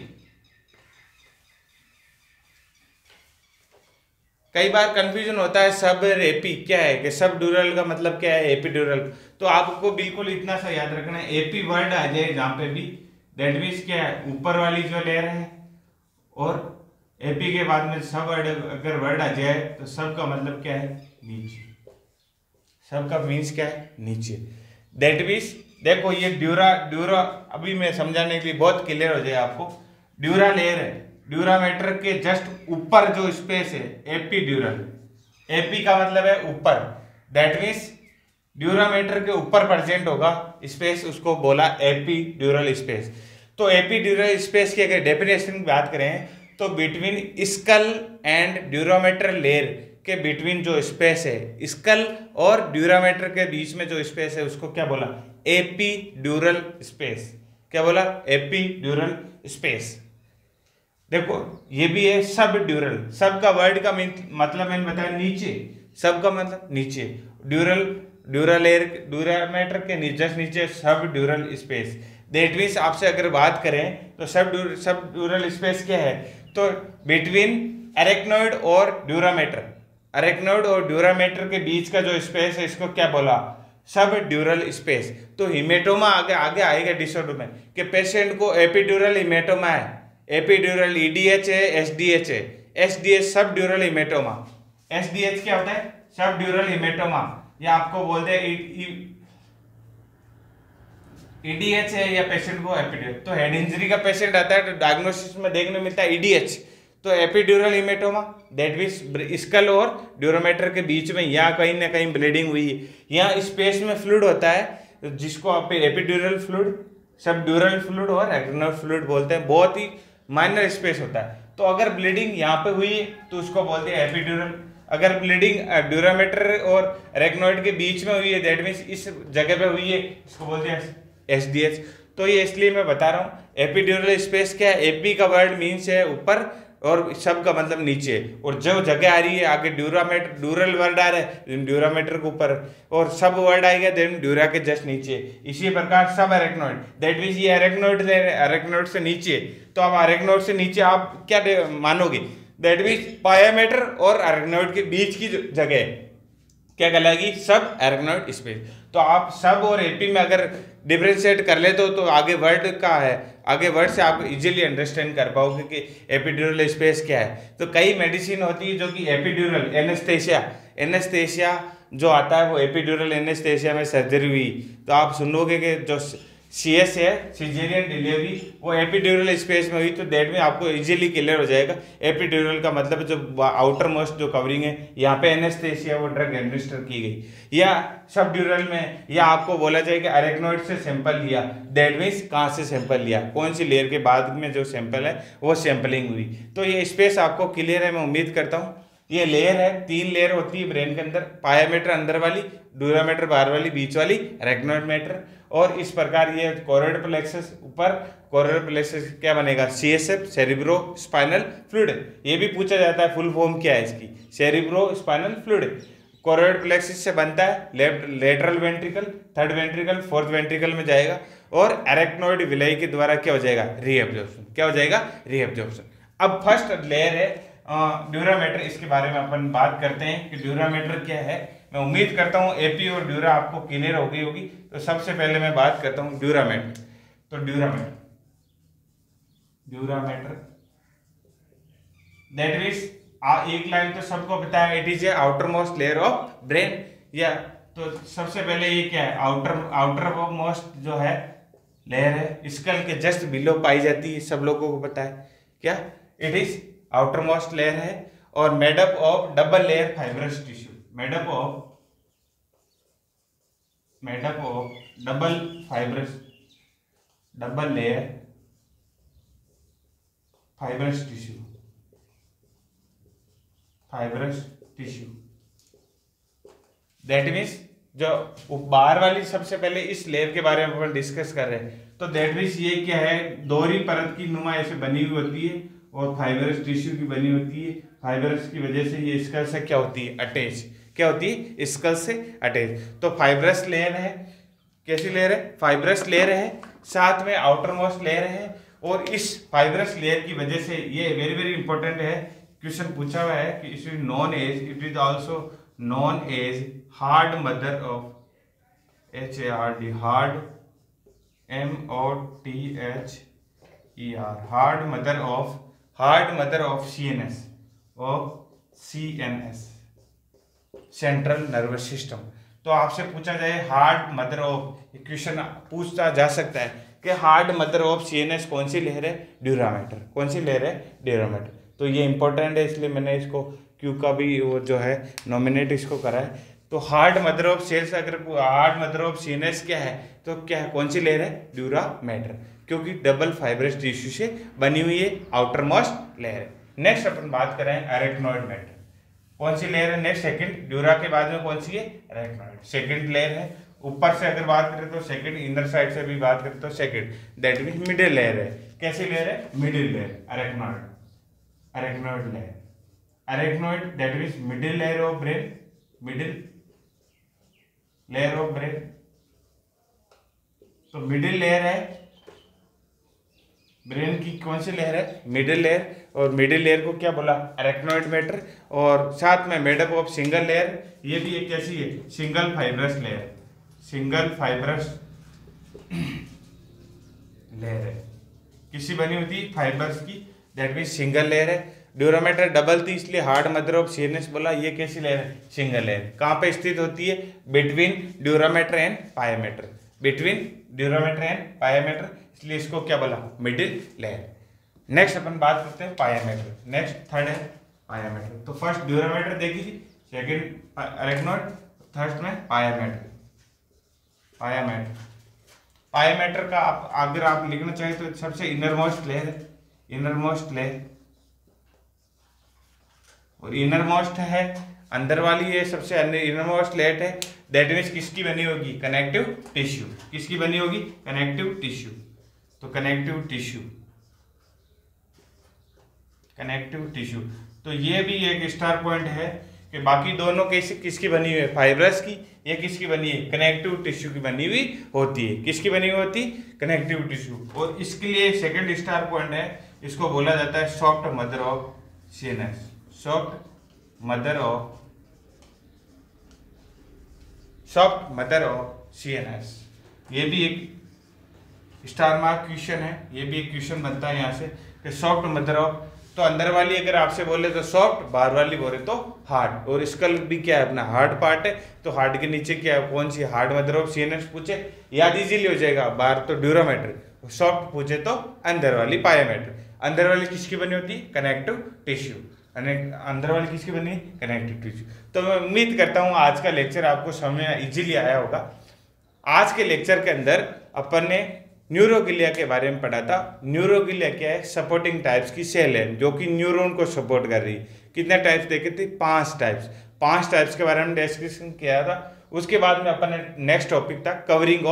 कई बार कंफ्यूजन होता है सब एपी क्या है, कि सब ड्यूरल का मतलब क्या है, एपीड्यूरल। तो आपको बिल्कुल इतना सा याद रखना है, एपी वर्ड आ जाए जहां पे भी, दैट मीन्स क्या है, ऊपर वाली जो लेयर है, और एपी के बाद में सब वर्ड अगर वर्ड आ जाए तो सब का मतलब क्या है, नीचे। सब का मीन्स क्या है, नीचे। दैट मीन्स देखो ये ड्यूरा अभी मैं समझाने के लिए बहुत क्लियर हो जाए आपको। ड्यूरा लेयर है, ड्यूरामेटर के जस्ट ऊपर जो स्पेस है, एपी ड्यूरल। एपी का मतलब है ऊपर, दैट मीन्स ड्यूरामेटर के ऊपर प्रेजेंट होगा स्पेस, उसको बोला एपी ड्यूरल स्पेस। तो एपी ड्यूरल स्पेस की अगर डेफिनेशन की बात करें तो between skull and dura mater layer के बिटवीन जो स्पेस है, स्कल और ड्यूरामेटर के बीच में जो स्पेस है, उसको क्या बोला, एपी ड्यूरल स्पेस। क्या बोला, एपी ड्यूरल स्पेस। देखो ये भी है सब ड्यूरल, सब का वर्ड का मतलब मैंने बताया नीचे, सब का मतलब नीचे। ड्यूरामेटर के जस्ट नीचे सब ड्यूरल स्पेस। दैट मीन्स आपसे अगर बात करें तो सब ड्यूरल स्पेस क्या है, तो बिटवीन अरेक्नोइड और ड्यूरामेटर, अरेक्नोइड और ड्यूरामेटर के बीच का जो स्पेस है, इसको क्या बोला, सब ड्यूरल स्पेस। तो हिमेटोमा आगे आएगा डिसऑर्डर में, कि पेशेंट को एपिड्यूरल हिमेटोमा है, एपिड्यूरल ईडीएच है, एसडीएच है। एसडीएच सब ड्यूरल हिमेटोमा। एसडीएच क्या होता है, सब ड्यूरल हिमेटोमा, या आपको बोलते हैं ईडीएच है, या पेशेंट को एपिड्यूरल। तो हेड इंजरी का पेशेंट आता है तो डायग्नोसिस में देखने मिलता है ईडीएच, तो epidural haematoma. That means skull और ड्यूरामेटर के बीच में यहाँ कहीं ना कहीं ब्लीडिंग हुई है, यहाँ स्पेस में फ्लूइड होता है जिसको आप epidural fluid, subdural fluid और अरेक्नोइड फ्लूइड बोलते हैं। बहुत ही माइनर स्पेस होता है। तो अगर ब्लीडिंग यहाँ पे हुई है तो उसको बोलते हैं एपिड्यूरल। अगर ब्लीडिंग ड्यूरामेटर और अरेक्नोइड के बीच में हुई है, दैट मीन्स इस जगह पे हुई है, इसको बोलते हैं एसडीएच। तो ये इसलिए मैं बता रहा हूँ, एपिड्यूरल स्पेस क्या है, एपी का वर्ड मीन्स है ऊपर और सब का मतलब नीचे, और जो जगह आ रही है आगे ड्यूरल वर्ड आ रहा है ड्यूरामेटर के ऊपर, और सब वर्ड आएगा देन ड्यूरा के जस्ट नीचे। इसी प्रकार सब अरेक्नोइड, दैट मीन्स ये अरेक्नोइड से नीचे। तो आप अरेक्नोइड से नीचे आप क्या मानोगे, दैट मीन्स पायामेटर और अरेक्नोइड के बीच की जगह क्या कहलाएगी, सब अरेक्नोइड स्पेस। तो आप सब और एपी में अगर डिफरेंशिएट कर लेते हो तो आगे वर्ड का है, आगे वर्ड से आप इजीली अंडरस्टैंड कर पाओगे कि एपिड्यूरल स्पेस क्या है। तो कई मेडिसिन होती है जो कि एपिड्यूरल एनेस्थेसिया जो आता है वो एपिड्यूरल एनेस्थेसिया में सर्जरी हुई, तो आप सुनोगे कि जो CS है सिजेरियन डिलीवरी वो एपिड्यूरल स्पेस में हुई, तो दैट में आपको इजीली क्लियर हो जाएगा एपिड्यूरल का मतलब जो आउटर मोस्ट जो कवरिंग है, यहाँ पे एनेस्थेसिया वो ड्रग एडमिनिस्टर की गई। या सब ड्यूरल में, या आपको बोला जाए कि अरेक्नोइड से सैंपल लिया, दैट मीन्स कहाँ से सैंपल लिया, कौन सी लेयर के बाद में जो सैंपल है वो सैंपलिंग हुई। तो ये स्पेस आपको क्लियर है, मैं उम्मीद करता हूँ। ये लेयर है, 3 लेयर होती है ब्रेन के अंदर, पायामेटर अंदर वाली, ड्यूरामेटर बाहर वाली, बीच वाली अरेक्नोइड मेटर। और इस प्रकार ये कोरोइड प्लेक्सस ऊपर, कोरोइड प्लेक्सस क्या बनेगा, CSF सेरिब्रो स्पाइनल फ्लूइड। ये भी पूछा जाता है फुल फॉर्म क्या है इसकी, cerebro spinal fluid. Choroid plexus से बनता है left lateral ventricle, third ventricle, fourth ventricle में जाएगा, और अरेक्नोइड विलय के द्वारा क्या हो जाएगा, रीएब्जॉर्प्शन। क्या हो जाएगा, रीएब्जॉर्प्शन। अब फर्स्ट लेयर है ड्यूरामेटर, इसके बारे में अपन बात करते हैं कि ड्यूरामेटर क्या है। मैं उम्मीद करता हूँ एपी और ड्यूरा आपको क्लियर हो गई होगी। तो सबसे पहले मैं बात करता हूँ ड्यूरामेटर। तो ड्यूरामेटर दैट मीन्स एक लाइन तो सबको पता है, it is a outer most layer of brain. या तो सबसे पहले ये क्या है, आउटर मोस्ट जो है लेयर है स्कल के जस्ट बिलो पाई जाती है, सब लोगों को पता है क्या, it is outer most layer है और made up of double layer fibrous tissue, made up of double layer fibrous tissue. That means जो बाहर वाली, सबसे पहले इस लेयर के बारे में अपन डिस्कस कर रहे हैं, तो दैट मीन्स ये क्या है, दोहरी परत की नुमा ऐसे बनी हुई होती है और फाइब्रस टिश्यू की बनी होती है। फाइब्रस की वजह से ये स्कल से क्या होती है, अटैच, क्या होती है, स्कल से अटैच। तो फाइब्रस लेयर है, कैसी लेयर है, फाइब्रस लेयर है, साथ में आउटर मोस्ट लेयर है। और इस फाइब्रस लेयर की वजह से ये वेरी वेरी इंपॉर्टेंट है, क्वेश्चन पूछा हुआ है कि it is also known as hard mother of HARD, hard MOTHER, hard mother of CNS, central nervous system. तो आपसे पूछा जाए हार्ड मदर ऑफ, क्वेश्चन पूछा जा सकता है कि हार्ड मदर ऑफ CNS कौन सी लेयर है, ड्यूरामेटर, कौन सी लेयर है, ड्यूरामेटर। तो ये इंपॉर्टेंट है, इसलिए मैंने इसको क्यू का भी वो जो है नॉमिनेट इसको करा है। तो हार्ड मदर ऑफ सेल्स, अगर हार्ड मदर ऑफ CNS क्या है, तो क्या है, कौन सी लेयर है, ड्यूरामेटर, क्योंकि डबल फाइब्रस टिश्यू से बनी हुई है, आउटर मोस्ट लेयर है। नेक्स्ट अपन बात करें अरेक्नोइड मैटर, कौन सी लेयर है, नेक्स्ट सेकंड, ड्यूरा के बाद में कौन सी है, अरेक्नोइड, सेकंड लेयर है। ऊपर से अगर बात करें तो सेकंड, इनर साइड से भी बात करें तो second, that means middle layer है। कैसी लेयर है, middle layer, arachnoid layer, arachnoid that means middle layer of brain, तो मिडिल लेयर है ब्रेन की, कौन सी लेयर है, मिडिल लेयर। और मिडिल लेयर को क्या बोला, अरेक्नोइड मैटर, और साथ में मेडअप ऑफ सिंगल लेयर, ये भी एक कैसी है, सिंगल फाइब्रस लेयर है, किसी बनी होती फाइबर्स की, दैट मीन्स सिंगल लेयर है। ड्यूरामेटर डबल थी इसलिए हार्ड मदर ऑफ CNS बोला, ये कैसी लेयर है, सिंगल लेयर। कहाँ पे स्थित होती है, बिटवीन ड्यूरामेटर एंड पायामेटर, इसलिए इसको क्या बोला, मिडिल लेयर। नेक्स्ट अपन बात करते हैं पायामेटर, नेक्स्ट थर्ड है पायामेटर। तो फर्स्ट ड्यूरामेटर देखी थी, सेकंड अरेक्नोइड, थर्ड में पायामेटर का अगर आप लिखना चाहें तो सबसे इनरमोस्ट लेयर है, और इनरमोस्ट है, अंदर वाली है, सबसे इनरमोस्ट लेयर है। दैट मीन्स किसकी बनी होगी, कनेक्टिव टिश्यू, किसकी बनी होगी, कनेक्टिव टिश्यू। तो कनेक्टिव टिश्यू, तो ये भी एक स्टार पॉइंट है कि बाकी दोनों किसकी बनी हुई है, फाइब्रस की, ये किसकी बनी है, कनेक्टिव टिश्यू की बनी हुई होती है। किसकी बनी हुई होती, कनेक्टिव टिश्यू। और इसके लिए सेकंड स्टार पॉइंट है, इसको बोला जाता है soft mother of CNS, soft mother of CNS। ये भी एक स्टार मार्क क्वेश्चन है, ये भी एक क्वेश्चन बनता है यहाँ से कि सॉफ्ट मदर ऑफ, तो अंदर वाली अगर आपसे बोले तो सॉफ्ट, बाहर वाली बोले तो हार्ड। और स्कल भी क्या है, अपना हार्ड पार्ट है, तो हार्ड के नीचे क्या है, कौन सी, हार्ड मदर ऑफ CNS पूछे याद इजीली हो जाएगा, बाहर तो ड्यूरामेटर, सॉफ्ट पूछे तो अंदर वाली पायामेटर। अंदर वाली किसकी बनी होती है, कनेक्टिव टिश्यू, अंदर वाली किसकी बनी, कनेक्टिव टिश्यू। तो मैं उम्मीद करता हूँ आज का लेक्चर आपको समझ में इजीली आया होगा। आज के लेक्चर के अंदर अपन ने न्यूरोगिलिया के बारे में पढ़ा था। न्यूरोगिलिया क्या है, सपोर्टिंग टाइप्स की सेल है जो कि न्यूरॉन को सपोर्ट कर रही है। कितने टाइप्स देखे थे, 5 टाइप्स के बारे में डिस्कशन किया था। उसके बाद में अपन ने नेक्स्ट टॉपिक था कवरिंग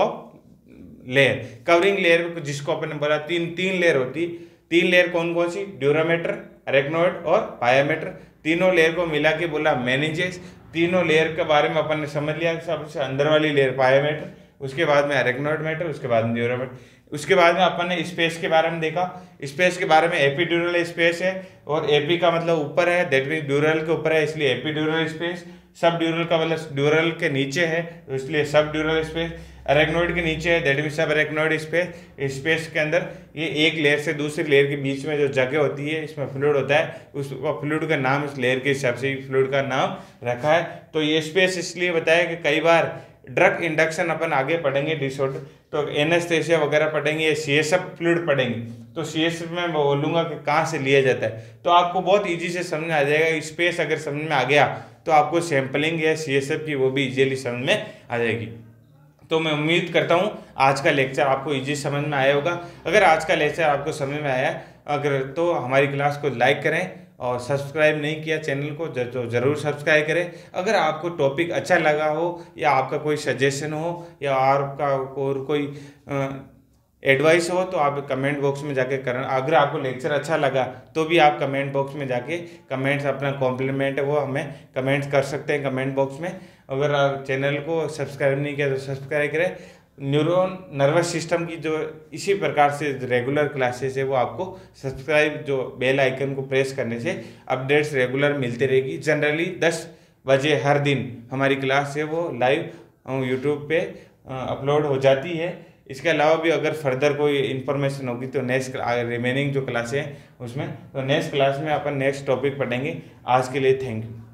लेयर, जिसको अपन ने बोला तीन लेयर होती। 3 लेयर कौन कौन सी, ड्यूरामेटर, अरेक्नोइड और पायामेटर। तीनों लेयर को मिला के बोला मेनिंजेस। तीनों लेयर के बारे में अपन ने समझ लिया, सबसे अंदर वाली लेयर पायामेटर, उसके बाद में अरेक्नोइड मैटर, उसके बाद में ड्यूरामेटर। उसके बाद में अपन ने स्पेस के बारे में देखा। स्पेस के बारे में एपीड्यूरल स्पेस है, और एपी का मतलब ऊपर है, दैट मीन ड्यूरल के ऊपर है इसलिए एपीड्यूरल स्पेस। सब ड्यूरल का मतलब ड्यूरल के नीचे है, तो इसलिए सब ड्यूरल स्पेस। अरेक्नोइड के नीचे है, that mean sub arachnoid space, space के अंदर ये एक लेयर से दूसरी लेयर के बीच में जो जगह होती है, इसमें फ्लूइड होता है, उस फ्लूइड का नाम इस लेयर के हिसाब से फ्लूइड का नाम रखा है। तो ये स्पेस इसलिए बताया कि कई बार ड्रग इंडक्शन अपन आगे पढ़ेंगे डिसऑर्डर, तो एनेस्थेसिया वगैरह पढ़ेंगे या सीएसएफ फ्लूइड पढ़ेंगे, तो सीएसएफ में बोलूँगा कि कहाँ से लिया जाता है, तो आपको बहुत इजी से समझ में आ जाएगा। स्पेस अगर समझ में आ गया तो आपको सैम्पलिंग या सीएसएफ की वो भी इजीली समझ में आ जाएगी। तो मैं उम्मीद करता हूँ आज का लेक्चर आपको इजी समझ में आया होगा। अगर आज का लेक्चर आपको समझ में आया अगर तो हमारी क्लास को लाइक करें और सब्सक्राइब नहीं किया चैनल को तो ज़रूर सब्सक्राइब करें। अगर आपको टॉपिक अच्छा लगा हो या आपका कोई सजेशन हो या आपका और कोई एडवाइस हो तो आप कमेंट बॉक्स में जाके करना। अगर आपको लेक्चर अच्छा लगा तो भी आप कमेंट बॉक्स में जाके कमेंट्स अपना कॉम्प्लीमेंट है वो हमें कमेंट्स कर सकते हैं कमेंट बॉक्स में। अगर आप चैनल को सब्सक्राइब नहीं किया तो सब्सक्राइब करें। न्यूरॉन नर्वस सिस्टम की जो इसी प्रकार से रेगुलर क्लासेस है वो आपको सब्सक्राइब जो बेल आइकन को प्रेस करने से अपडेट्स रेगुलर मिलते रहेगी। जनरली 10 बजे हर दिन हमारी क्लास है वो लाइव यूट्यूब पे अपलोड हो जाती है। इसके अलावा भी अगर फर्दर कोई इन्फॉर्मेशन होगी तो नेक्स्ट रिमेनिंग जो क्लासें हैं उसमें, तो नेक्स्ट क्लास में अपन नेक्स्ट टॉपिक पढ़ेंगे। आज के लिए थैंक यू।